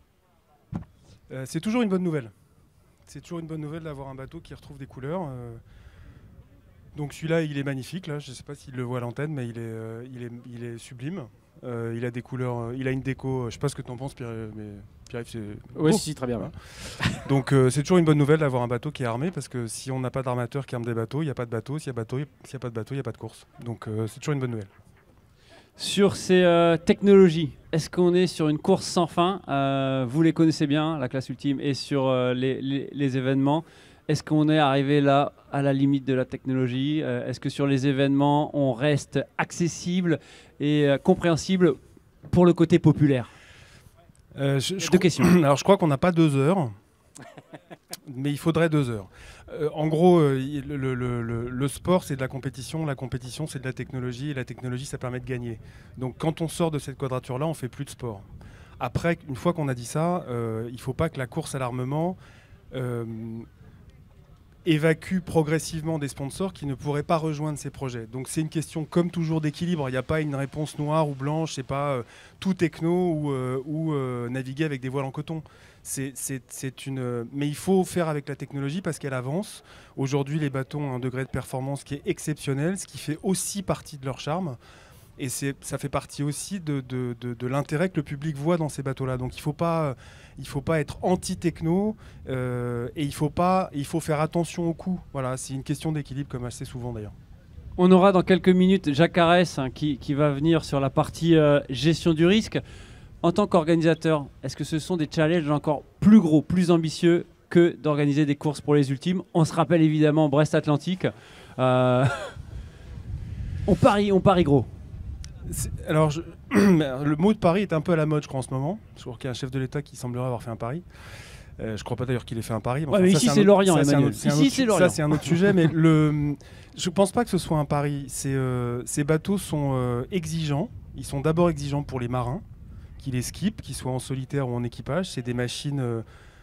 Euh, c'est toujours une bonne nouvelle. C'est toujours une bonne nouvelle d'avoir un bateau qui retrouve des couleurs. Euh, donc celui-là il est magnifique, là. Je ne sais pas s'il le voit à l'antenne mais il est, euh, il est, il est sublime. Euh, il a des couleurs, il a une déco, je ne sais pas ce que tu en penses Pierre, mais Pierre-Yves, c'est Oui, beau. si, très bien. Ouais. Donc euh, c'est toujours une bonne nouvelle d'avoir un bateau qui est armé, parce que si on n'a pas d'armateur qui arme des bateaux, il n'y a pas de bateau. S'il y a bateau, s'il y a pas de bateau, il n'y a pas de course. Donc euh, c'est toujours une bonne nouvelle. Sur ces euh, technologies, est-ce qu'on est sur une course sans fin? euh, Vous les connaissez bien, la classe ultime, et sur euh, les, les, les événements. Est-ce qu'on est arrivé là à la limite de la technologie? euh, Est-ce que sur les événements, on reste accessible et euh, compréhensible pour le côté populaire? euh, je, je Deux questions. Alors je crois qu'on n'a pas deux heures, mais il faudrait deux heures. Euh, en gros, euh, le, le, le, le sport, c'est de la compétition, la compétition, c'est de la technologie, et la technologie, ça permet de gagner. Donc quand on sort de cette quadrature-là, on fait plus de sport. Après, une fois qu'on a dit ça, euh, il ne faut pas que la course à l'armement euh, évacue progressivement des sponsors qui ne pourraient pas rejoindre ces projets. Donc c'est une question, comme toujours, d'équilibre. Il n'y a pas une réponse noire ou blanche, c'est pas euh, tout techno ou, euh, ou euh, naviguer avec des voiles en coton. C'est, c'est, c'est une... Mais il faut faire avec la technologie parce qu'elle avance. Aujourd'hui, les bateaux ont un degré de performance qui est exceptionnel, ce qui fait aussi partie de leur charme. Et c'est, ça fait partie aussi de, de, de, de l'intérêt que le public voit dans ces bateaux-là. Donc il ne faut pas, il faut pas être anti-techno euh, et il faut, pas, il faut faire attention au coût. Voilà, c'est une question d'équilibre, comme assez souvent d'ailleurs. On aura dans quelques minutes Jacques Carès hein, qui, qui va venir sur la partie euh, gestion du risque. En tant qu'organisateur, est-ce que ce sont des challenges encore plus gros, plus ambitieux que d'organiser des courses pour les ultimes? On se rappelle évidemment Brest Atlantique. Euh... on parie, on parie gros. C'est, alors, je, le mot de pari est un peu à la mode, je crois, en ce moment. Je crois qu'il y a un chef de l'État qui semblerait avoir fait un pari. Euh, je ne crois pas d'ailleurs qu'il ait fait un pari. Mais enfin, ouais, mais ça, ici, c'est, c'est Lorient, ça, Emmanuel. C'est un, ici, autre, c'est Lorient. Ça, c'est un autre sujet. Mais le, je ne pense pas que ce soit un pari. C'est, euh, ces bateaux sont euh, exigeants. Ils sont d'abord exigeants pour les marins qui les skippent, qu'ils soient en solitaire ou en équipage. C'est des machines euh,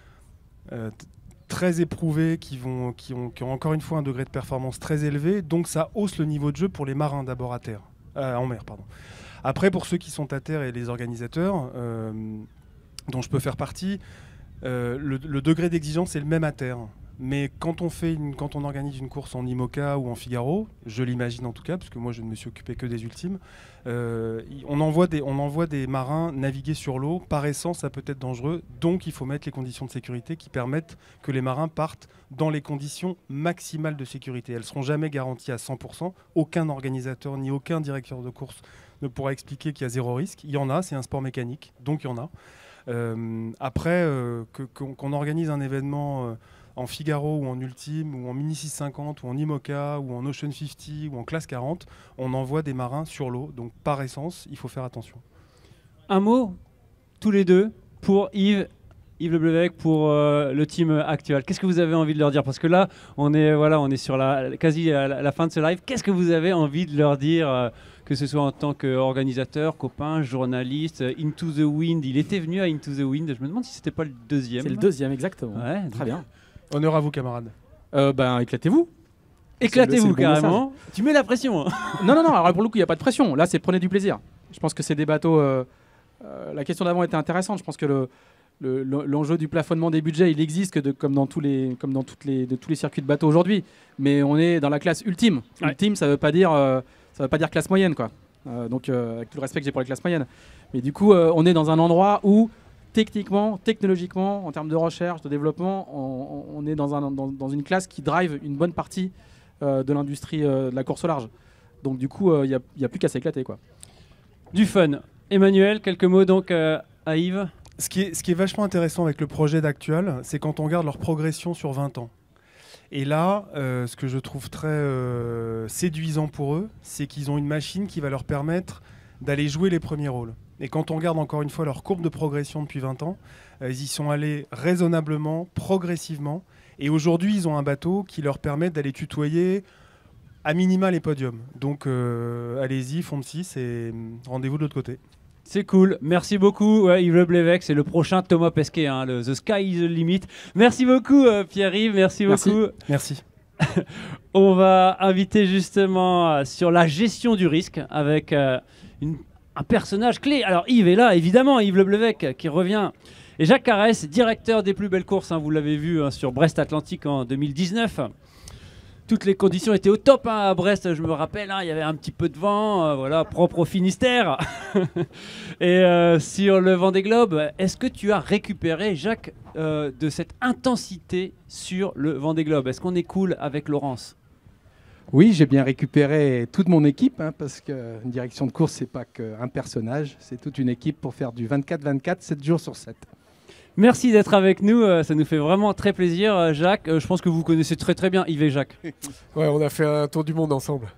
euh, très éprouvées qui, vont, qui, ont, qui ont encore une fois un degré de performance très élevé. Donc ça hausse le niveau de jeu pour les marins d'abord à terre, euh, en mer. Pardon. Après, pour ceux qui sont à terre et les organisateurs, euh, dont je peux faire partie, euh, le, le degré d'exigence est le même à terre. Mais quand on, fait une, quand on organise une course en IMOCA ou en Figaro, je l'imagine en tout cas, parce que moi je ne me suis occupé que des ultimes, euh, on, envoie des, on envoie des marins naviguer sur l'eau. Par essence, ça peut être dangereux, donc il faut mettre les conditions de sécurité qui permettent que les marins partent dans les conditions maximales de sécurité. Elles ne seront jamais garanties à cent pour cent. Aucun organisateur ni aucun directeur de course ne pourra expliquer qu'il y a zéro risque. Il y en a, c'est un sport mécanique, donc il y en a. Euh, après, euh, que, qu'on, qu'on organise un événement... Euh, en Figaro ou en Ultime ou en Mini six cent cinquante ou en IMOCA ou en Ocean cinquante ou en Classe quarante, on envoie des marins sur l'eau. Donc par essence, il faut faire attention. Un mot, tous les deux, pour Yves, Yves Le Blevec, pour euh, le team actuel. Qu'est-ce que vous avez envie de leur dire? Parce que là, on est, voilà, on est sur la, quasi à la, la fin de ce live. Qu'est-ce que vous avez envie de leur dire euh, que ce soit en tant qu'organisateur, copain, journaliste, Into the Wind. Il était venu à Into the Wind. Je me demande si c'était pas le deuxième. C'est le deuxième, exactement. Ouais, très bien. Honneur à vous, camarades. Euh, ben, éclatez-vous. Éclatez-vous, c'est le, c'est le bon carrément. message. Tu mets la pression. Hein. Non, non, non. Alors pour le coup, il n'y a pas de pression. Là, c'est prenez du plaisir. Je pense que c'est des bateaux. Euh, euh, la question d'avant était intéressante. Je pense que le, le, l'enjeu du plafonnement des budgets, il existe que de, comme dans tous les, comme dans toutes les, de tous les circuits de bateaux aujourd'hui. Mais on est dans la classe ultime. Ouais. Ultime, ça veut pas dire, euh, ça veut pas dire classe moyenne, quoi. Euh, donc, euh, avec tout le respect que j'ai pour les classes moyennes. Mais du coup, euh, on est dans un endroit où techniquement, technologiquement, en termes de recherche, de développement, on, on est dans, un, dans, dans une classe qui drive une bonne partie euh, de l'industrie euh, de la course au large. Donc du coup, il euh, n'y a, a plus qu'à s'éclater, quoi. Du fun. Emmanuel, quelques mots donc euh, à Yves. Ce qui, est, ce qui est vachement intéressant avec le projet d'Actual, c'est quand on regarde leur progression sur vingt ans. Et là, euh, ce que je trouve très euh, séduisant pour eux, c'est qu'ils ont une machine qui va leur permettre d'aller jouer les premiers rôles. Et quand on regarde encore une fois leur courbe de progression depuis vingt ans, euh, ils y sont allés raisonnablement, progressivement. Et aujourd'hui, ils ont un bateau qui leur permet d'aller tutoyer à minima les podiums. Donc euh, allez-y, fond de six et rendez-vous de l'autre côté. C'est cool, merci beaucoup ouais, Yves Le Blevec, c'est le prochain Thomas Pesquet, hein, le The Sky is the Limit. Merci beaucoup euh, Pierre-Yves, merci, merci beaucoup. Merci. On va inviter justement euh, sur la gestion du risque avec euh, une, un personnage clé. Alors Yves est là, évidemment, Yves Le Blevec qui revient. Et Jacques Carès, directeur des plus belles courses, hein, vous l'avez vu hein, sur Brest Atlantique en deux mille dix-neuf. toutes les conditions étaient au top hein, à Brest, je me rappelle, hein, il y avait un petit peu de vent, euh, voilà, propre au Finistère. Et euh, sur le Vendée Globe, est-ce que tu as récupéré, Jacques, euh, de cette intensité sur le Vendée Globe? Est-ce qu'on est cool avec Laurence? Oui, j'ai bien récupéré toute mon équipe, hein, parce qu'une direction de course, c'est pas qu'un personnage, c'est toute une équipe pour faire du vingt-quatre vingt-quatre, sept jours sur sept. Merci d'être avec nous, euh, ça nous fait vraiment très plaisir, euh, Jacques. Euh, je pense que vous connaissez très très bien Yves et Jacques. Ouais, on a fait un tour du monde ensemble.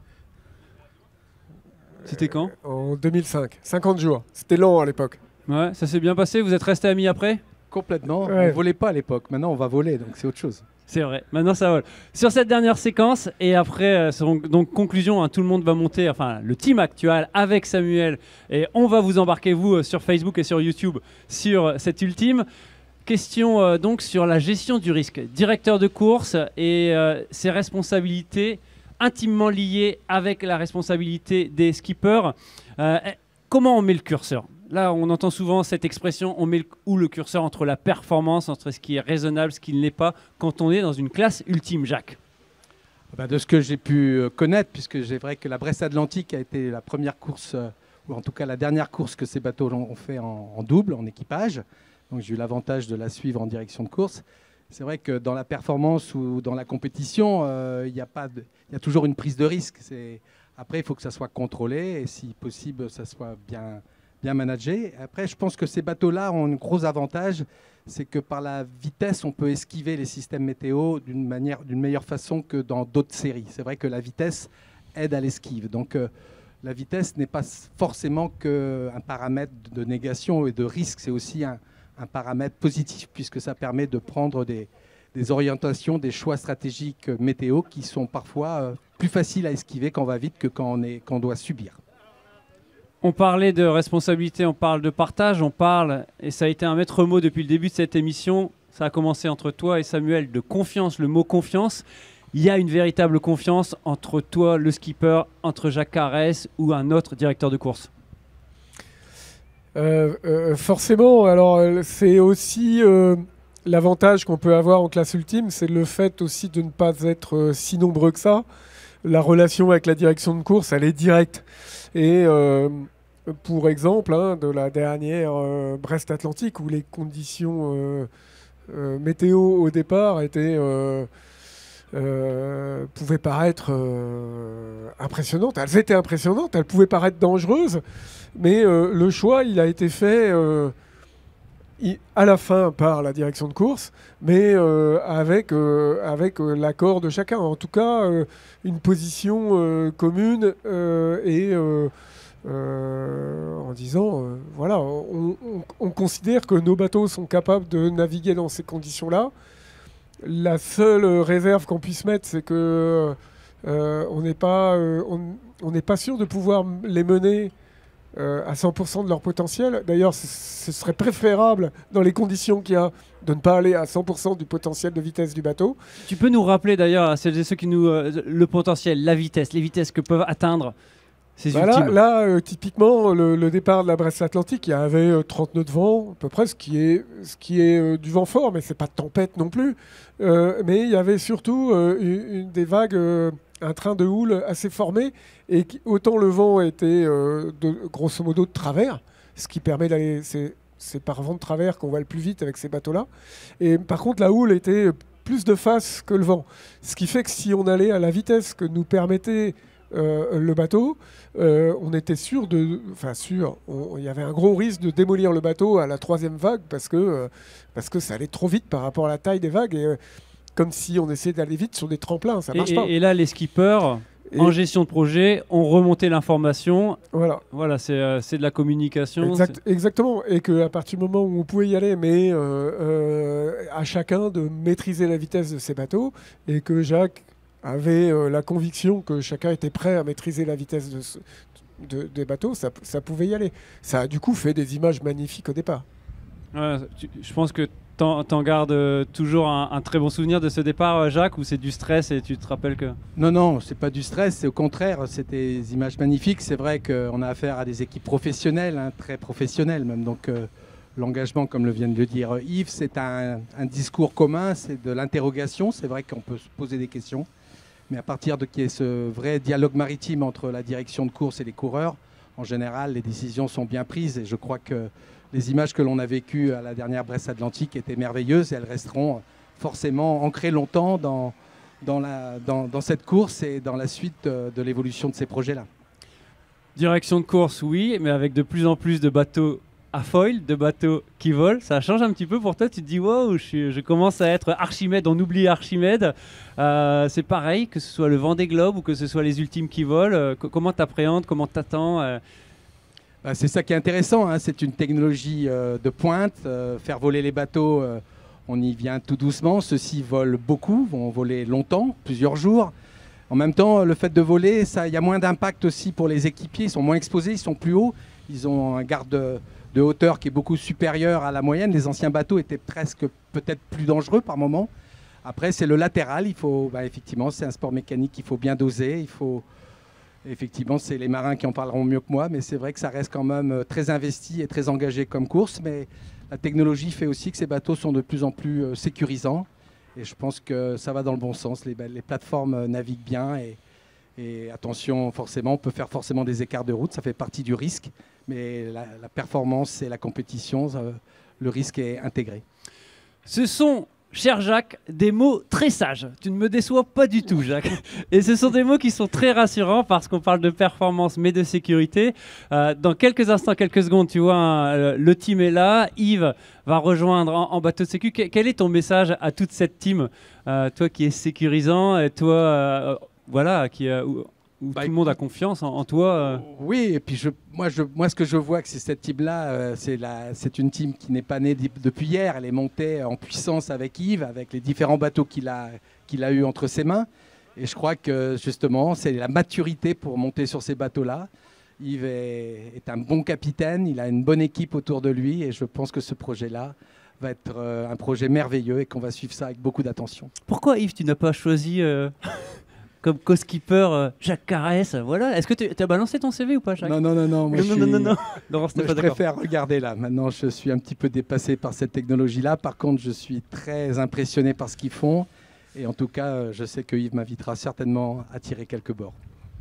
C'était quand? euh, En deux mille cinq, cinquante jours. C'était lent à l'époque. Ouais, ça s'est bien passé, vous êtes restés amis après? Complètement, Ouais. on ne volait pas à l'époque, maintenant on va voler, donc c'est autre chose. C'est vrai, maintenant ça vole. Sur cette dernière séquence, et après, euh, donc, donc conclusion, hein, tout le monde va monter, enfin le team actuel avec Samuel, et on va vous embarquer, vous, euh, sur Facebook et sur YouTube, sur euh, cette ultime. Question euh, donc sur la gestion du risque. Directeur de course et euh, ses responsabilités intimement liées avec la responsabilité des skippers. Euh, comment on met le curseur ? Là, on entend souvent cette expression, on met le, où le curseur entre la performance, entre ce qui est raisonnable, ce qui ne l'est pas, quand on est dans une classe ultime, Jacques. Bah, de ce que j'ai pu connaître, puisque c'est vrai que la Brest Atlantique a été la première course, euh, ou en tout cas la dernière course que ces bateaux ont fait en, en double, en équipage. Donc j'ai eu l'avantage de la suivre en direction de course. C'est vrai que dans la performance ou dans la compétition, euh, il y a pas de, il y a toujours une prise de risque. C'est, après, il faut que ça soit contrôlé et si possible, ça soit bien... bien managé. Après, je pense que ces bateaux-là ont un gros avantage, c'est que par la vitesse, on peut esquiver les systèmes météo d'une manière, d'une meilleure façon que dans d'autres séries. C'est vrai que la vitesse aide à l'esquive. Donc, euh, la vitesse n'est pas forcément qu'un paramètre de négation et de risque, c'est aussi un, un paramètre positif, puisque ça permet de prendre des, des orientations, des choix stratégiques météo qui sont parfois euh, plus faciles à esquiver quand on va vite que quand on, est, quand on doit subir. On parlait de responsabilité, on parle de partage, on parle, et ça a été un maître mot depuis le début de cette émission, ça a commencé entre toi et Samuel, de confiance, le mot confiance. Il y a une véritable confiance entre toi, le skipper, entre Jacques Carès ou un autre directeur de course? euh, euh, Forcément, alors c'est aussi euh, l'avantage qu'on peut avoir en classe ultime, c'est le fait aussi de ne pas être euh, si nombreux que ça. La relation avec la direction de course, elle est directe. Et euh, pour exemple, hein, de la dernière euh, Brest Atlantique, où les conditions euh, euh, météo au départ étaient, euh, euh, pouvaient paraître euh, impressionnantes. Elles étaient impressionnantes, elles pouvaient paraître dangereuses, mais euh, le choix, il a été fait euh, il, à la fin par la direction de course, mais euh, avec, euh, avec euh, l'accord de chacun. En tout cas, euh, une position euh, commune euh, et euh, euh, en disant, euh, voilà, on, on, on considère que nos bateaux sont capables de naviguer dans ces conditions-là. La seule réserve qu'on puisse mettre, c'est que euh, on n'est pas, euh, on, on n'est pas sûr de pouvoir les mener Euh, à cent pour cent de leur potentiel. D'ailleurs, ce serait préférable, dans les conditions qu'il y a, de ne pas aller à cent pour cent du potentiel de vitesse du bateau. Tu peux nous rappeler d'ailleurs à celles et ceux qui nous... Euh, le potentiel, la vitesse, les vitesses que peuvent atteindre ces bah ultimes. Là, là euh, typiquement, le, le départ de la Brest Atlantique, il y avait euh, trente nœuds de vent, à peu près, ce qui est, ce qui est euh, du vent fort, mais c'est pas de tempête non plus. Euh, mais il y avait surtout euh, une, une des vagues... Euh, un train de houle assez formé, et qui, autant le vent était euh, de, grosso modo de travers, ce qui permet d'aller, c'est, c'est par vent de travers qu'on va le plus vite avec ces bateaux-là, et par contre la houle était plus de face que le vent, ce qui fait que si on allait à la vitesse que nous permettait euh, le bateau, euh, on était sûr de, enfin sûr, il y avait un gros risque de démolir le bateau à la troisième vague, parce que, euh, parce que ça allait trop vite par rapport à la taille des vagues, et euh, comme si on essayait d'aller vite sur des tremplins, ça marche et, pas. Et là, les skippers, et en gestion de projet, ont remonté l'information. Voilà. Voilà, c'est, euh, c'est de la communication. Exact, exactement. Et qu'à partir du moment où on pouvait y aller, mais euh, euh, à chacun de maîtriser la vitesse de ses bateaux, et que Jacques avait euh, la conviction que chacun était prêt à maîtriser la vitesse de ce, de, des bateaux, ça, ça pouvait y aller. Ça a du coup fait des images magnifiques au départ. Ouais, tu, je pense que T'en, t'en gardes euh, toujours un, un très bon souvenir de ce départ, euh, Jacques, ou c'est du stress et tu te rappelles que... Non, non, c'est pas du stress, c'est au contraire, c'est des images magnifiques. C'est vrai qu'on a affaire à des équipes professionnelles, hein, très professionnelles même. Donc euh, l'engagement, comme le vient de le dire Yves, c'est un, un discours commun, c'est de l'interrogation. C'est vrai qu'on peut se poser des questions. Mais à partir de qu'il y ait ce vrai dialogue maritime entre la direction de course et les coureurs, en général, les décisions sont bien prises. Et je crois que les images que l'on a vécues à la dernière Brest Atlantique étaient merveilleuses et elles resteront forcément ancrées longtemps dans, dans, la, dans, dans cette course et dans la suite de, de l'évolution de ces projets-là. Direction de course, oui, mais avec de plus en plus de bateaux à foil, de bateaux qui volent. Ça change un petit peu pour toi. Tu te dis, wow, je, suis, je commence à être Archimède, on oublie Archimède. Euh, c'est pareil, que ce soit le Vendée Globe ou que ce soit les Ultimes qui volent. Euh, comment tu appréhendes, comment tu attends euh... bah, C'est ça qui est intéressant. Hein. C'est une technologie euh, de pointe. Euh, faire voler les bateaux, euh, on y vient tout doucement. Ceux-ci volent beaucoup, vont voler longtemps, plusieurs jours. En même temps, le fait de voler, il y a moins d'impact aussi pour les équipiers. Ils sont moins exposés, ils sont plus hauts. Ils ont un garde de, de hauteur qui est beaucoup supérieur à la moyenne. Les anciens bateaux étaient presque peut-être plus dangereux par moment. Après, c'est le latéral. Il faut, bah, effectivement, c'est un sport mécanique qu'il faut bien doser. Il faut, effectivement, c'est les marins qui en parleront mieux que moi. Mais c'est vrai que ça reste quand même très investi et très engagé comme course. Mais la technologie fait aussi que ces bateaux sont de plus en plus euh, sécurisants. Et je pense que ça va dans le bon sens. Les, les plateformes naviguent bien. Et, et attention, forcément, on peut faire forcément des écarts de route. Ça fait partie du risque. Mais la, la performance et la compétition, ça, le risque est intégré. Ce sont, cher Jacques, des mots très sages. Tu ne me déçois pas du tout, Jacques. Et ce sont des mots qui sont très rassurants parce qu'on parle de performance mais de sécurité. Euh, dans quelques instants, quelques secondes, tu vois, hein, le team est là. Yves va rejoindre en, en bateau de sécu. Quel est ton message à toute cette team, euh, toi qui es sécurisant, et toi, euh, voilà, qui euh, où, où bah, tout le monde a confiance en, en toi euh. Oui, et puis je, moi, je, moi, ce que je vois, que c'est cette team-là, euh, c'est une team qui n'est pas née depuis hier. Elle est montée en puissance avec Yves, avec les différents bateaux qu'il a, qu'il a eu entre ses mains. Et je crois que justement, c'est la maturité pour monter sur ces bateaux-là. Yves est, est un bon capitaine, il a une bonne équipe autour de lui et je pense que ce projet-là va être euh, un projet merveilleux et qu'on va suivre ça avec beaucoup d'attention. Pourquoi, Yves, tu n'as pas choisi euh, comme co-skipper euh, Jacques Carès, voilà. Est-ce que tu as balancé ton C V ou pas, Jacques? Non, non, non, non. Moi, non, je non, suis... non, non, non. Laurence, moi, je préfère regarder là. Maintenant, je suis un petit peu dépassé par cette technologie-là. Par contre, je suis très impressionné par ce qu'ils font. Et en tout cas, je sais que Yves m'invitera certainement à tirer quelques bords.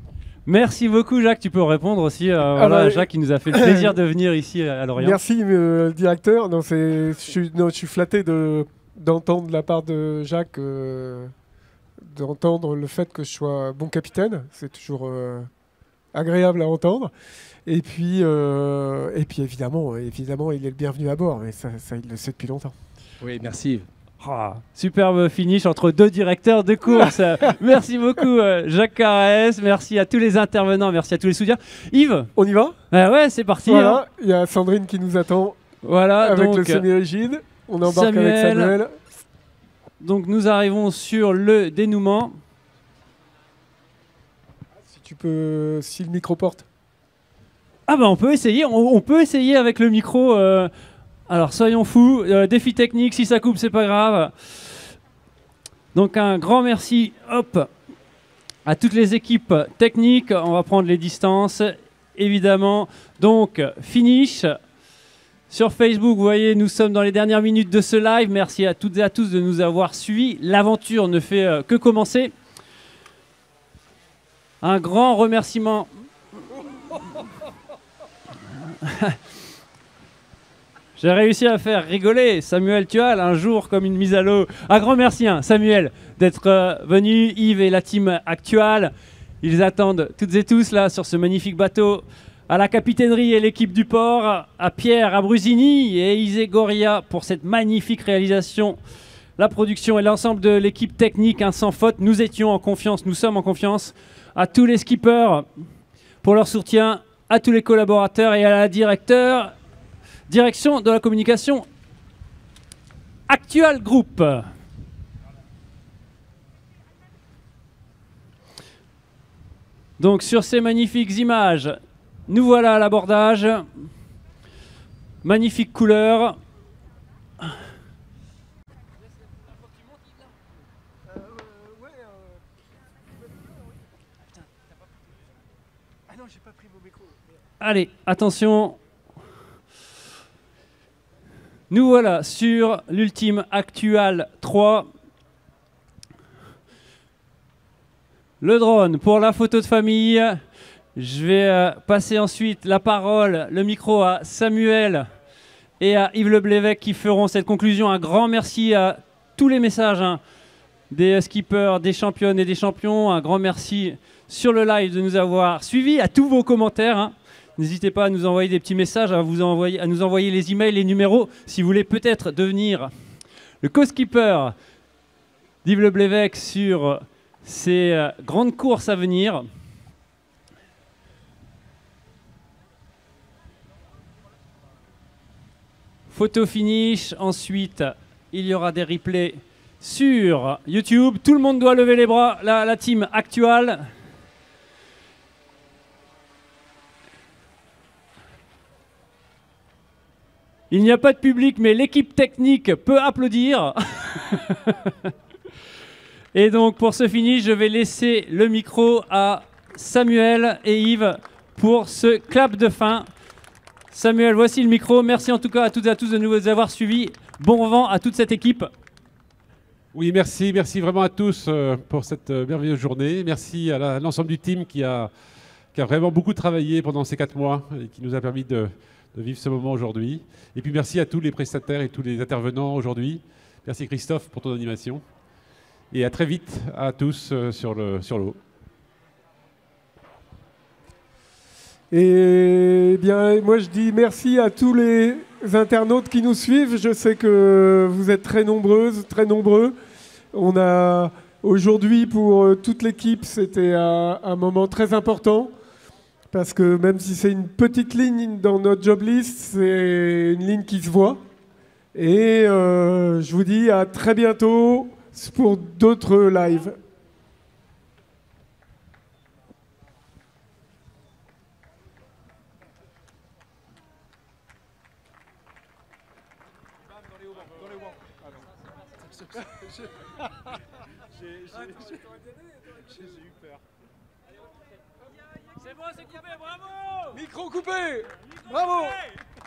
Merci beaucoup, Jacques. Tu peux répondre aussi. Euh, voilà, ah bah, Jacques, qui nous a fait le plaisir de venir ici à Lorient. Merci, euh, le directeur. Non, je, suis, non, je suis flatté d'entendre de, de la part de Jacques, euh, d'entendre le fait que je sois bon capitaine. C'est toujours euh, agréable à entendre. Et puis, euh, et puis évidemment, évidemment, il est le bienvenu à bord. Mais ça, ça il le sait depuis longtemps. Oui, merci. Oh, superbe finish entre deux directeurs de course. Merci beaucoup, euh, Jacques Carès. Merci à tous les intervenants. Merci à tous les soutiens. Yves, on y va? euh, Ouais, c'est parti. Voilà, hein. Il y a Sandrine qui nous attend. Voilà, avec donc, le semi-rigide. On embarque Samuel, avec Samuel. Donc nous arrivons sur le dénouement. Si tu peux, si le micro porte. Ah bah on peut essayer. On, on peut essayer avec le micro. Euh, Alors soyons fous, euh, défi technique, si ça coupe c'est pas grave. Donc un grand merci hop, à toutes les équipes techniques, on va prendre les distances évidemment. Donc finish, sur Facebook vous voyez nous sommes dans les dernières minutes de ce live, merci à toutes et à tous de nous avoir suivis, l'aventure ne fait euh, que commencer. Un grand remerciement. J'ai réussi à faire rigoler Samuel Tual un jour comme une mise à l'eau. Un grand merci, hein, Samuel, d'être euh, venu, Yves et la team actuelle. Ils attendent toutes et tous là sur ce magnifique bateau. À la capitainerie et l'équipe du port, à Pierre, à Brusini et Isé Goria pour cette magnifique réalisation. La production et l'ensemble de l'équipe technique, hein, sans faute. Nous étions en confiance, nous sommes en confiance. À tous les skippers pour leur soutien, à tous les collaborateurs et à la directeur. Direction de la communication Actual Group. Donc sur ces magnifiques images, nous voilà à l'abordage. Magnifique couleur. Allez, attention. Nous voilà sur l'Ultime Actual trois. le drone pour la photo de famille. Je vais euh, passer ensuite la parole, le micro à Samuel et à Yves Leblévec qui feront cette conclusion. Un grand merci à tous les messages hein, des skippers, des championnes et des champions. Un grand merci sur le live de nous avoir suivis, à tous vos commentaires. Hein. N'hésitez pas à nous envoyer des petits messages, à, vous envoyer, à nous envoyer les emails, les numéros, si vous voulez peut-être devenir le co-skipper d'Yves Leblévec sur ces euh, grandes courses à venir. Photo finish, ensuite il y aura des replays sur YouTube. Tout le monde doit lever les bras, la, la team actuelle. Il n'y a pas de public, mais l'équipe technique peut applaudir. Et donc pour ce finish, je vais laisser le micro à Samuel et Yves pour ce clap de fin. Samuel, voici le micro. Merci en tout cas à toutes et à tous de nous avoir suivis. Bon vent à toute cette équipe. Oui, merci. Merci vraiment à tous euh, pour cette euh, merveilleuse journée. Merci à, la, à l'ensemble du team qui a, qui a vraiment beaucoup travaillé pendant ces quatre mois et qui nous a permis de, de vivre ce moment aujourd'hui. Et puis merci à tous les prestataires et tous les intervenants aujourd'hui. Merci Christophe pour ton animation. Et à très vite à tous euh, sur le, sur l'eau. Et bien, moi je dis merci à tous les internautes qui nous suivent. Je sais que vous êtes très nombreuses, très nombreux. On a aujourd'hui pour toute l'équipe, c'était un, un moment très important parce que même si c'est une petite ligne dans notre job list, c'est une ligne qui se voit. Et euh, je vous dis à très bientôt pour d'autres lives. J'ai eu peur. C'est bon, c'est coupé, bravo! Micro coupé! Bravo!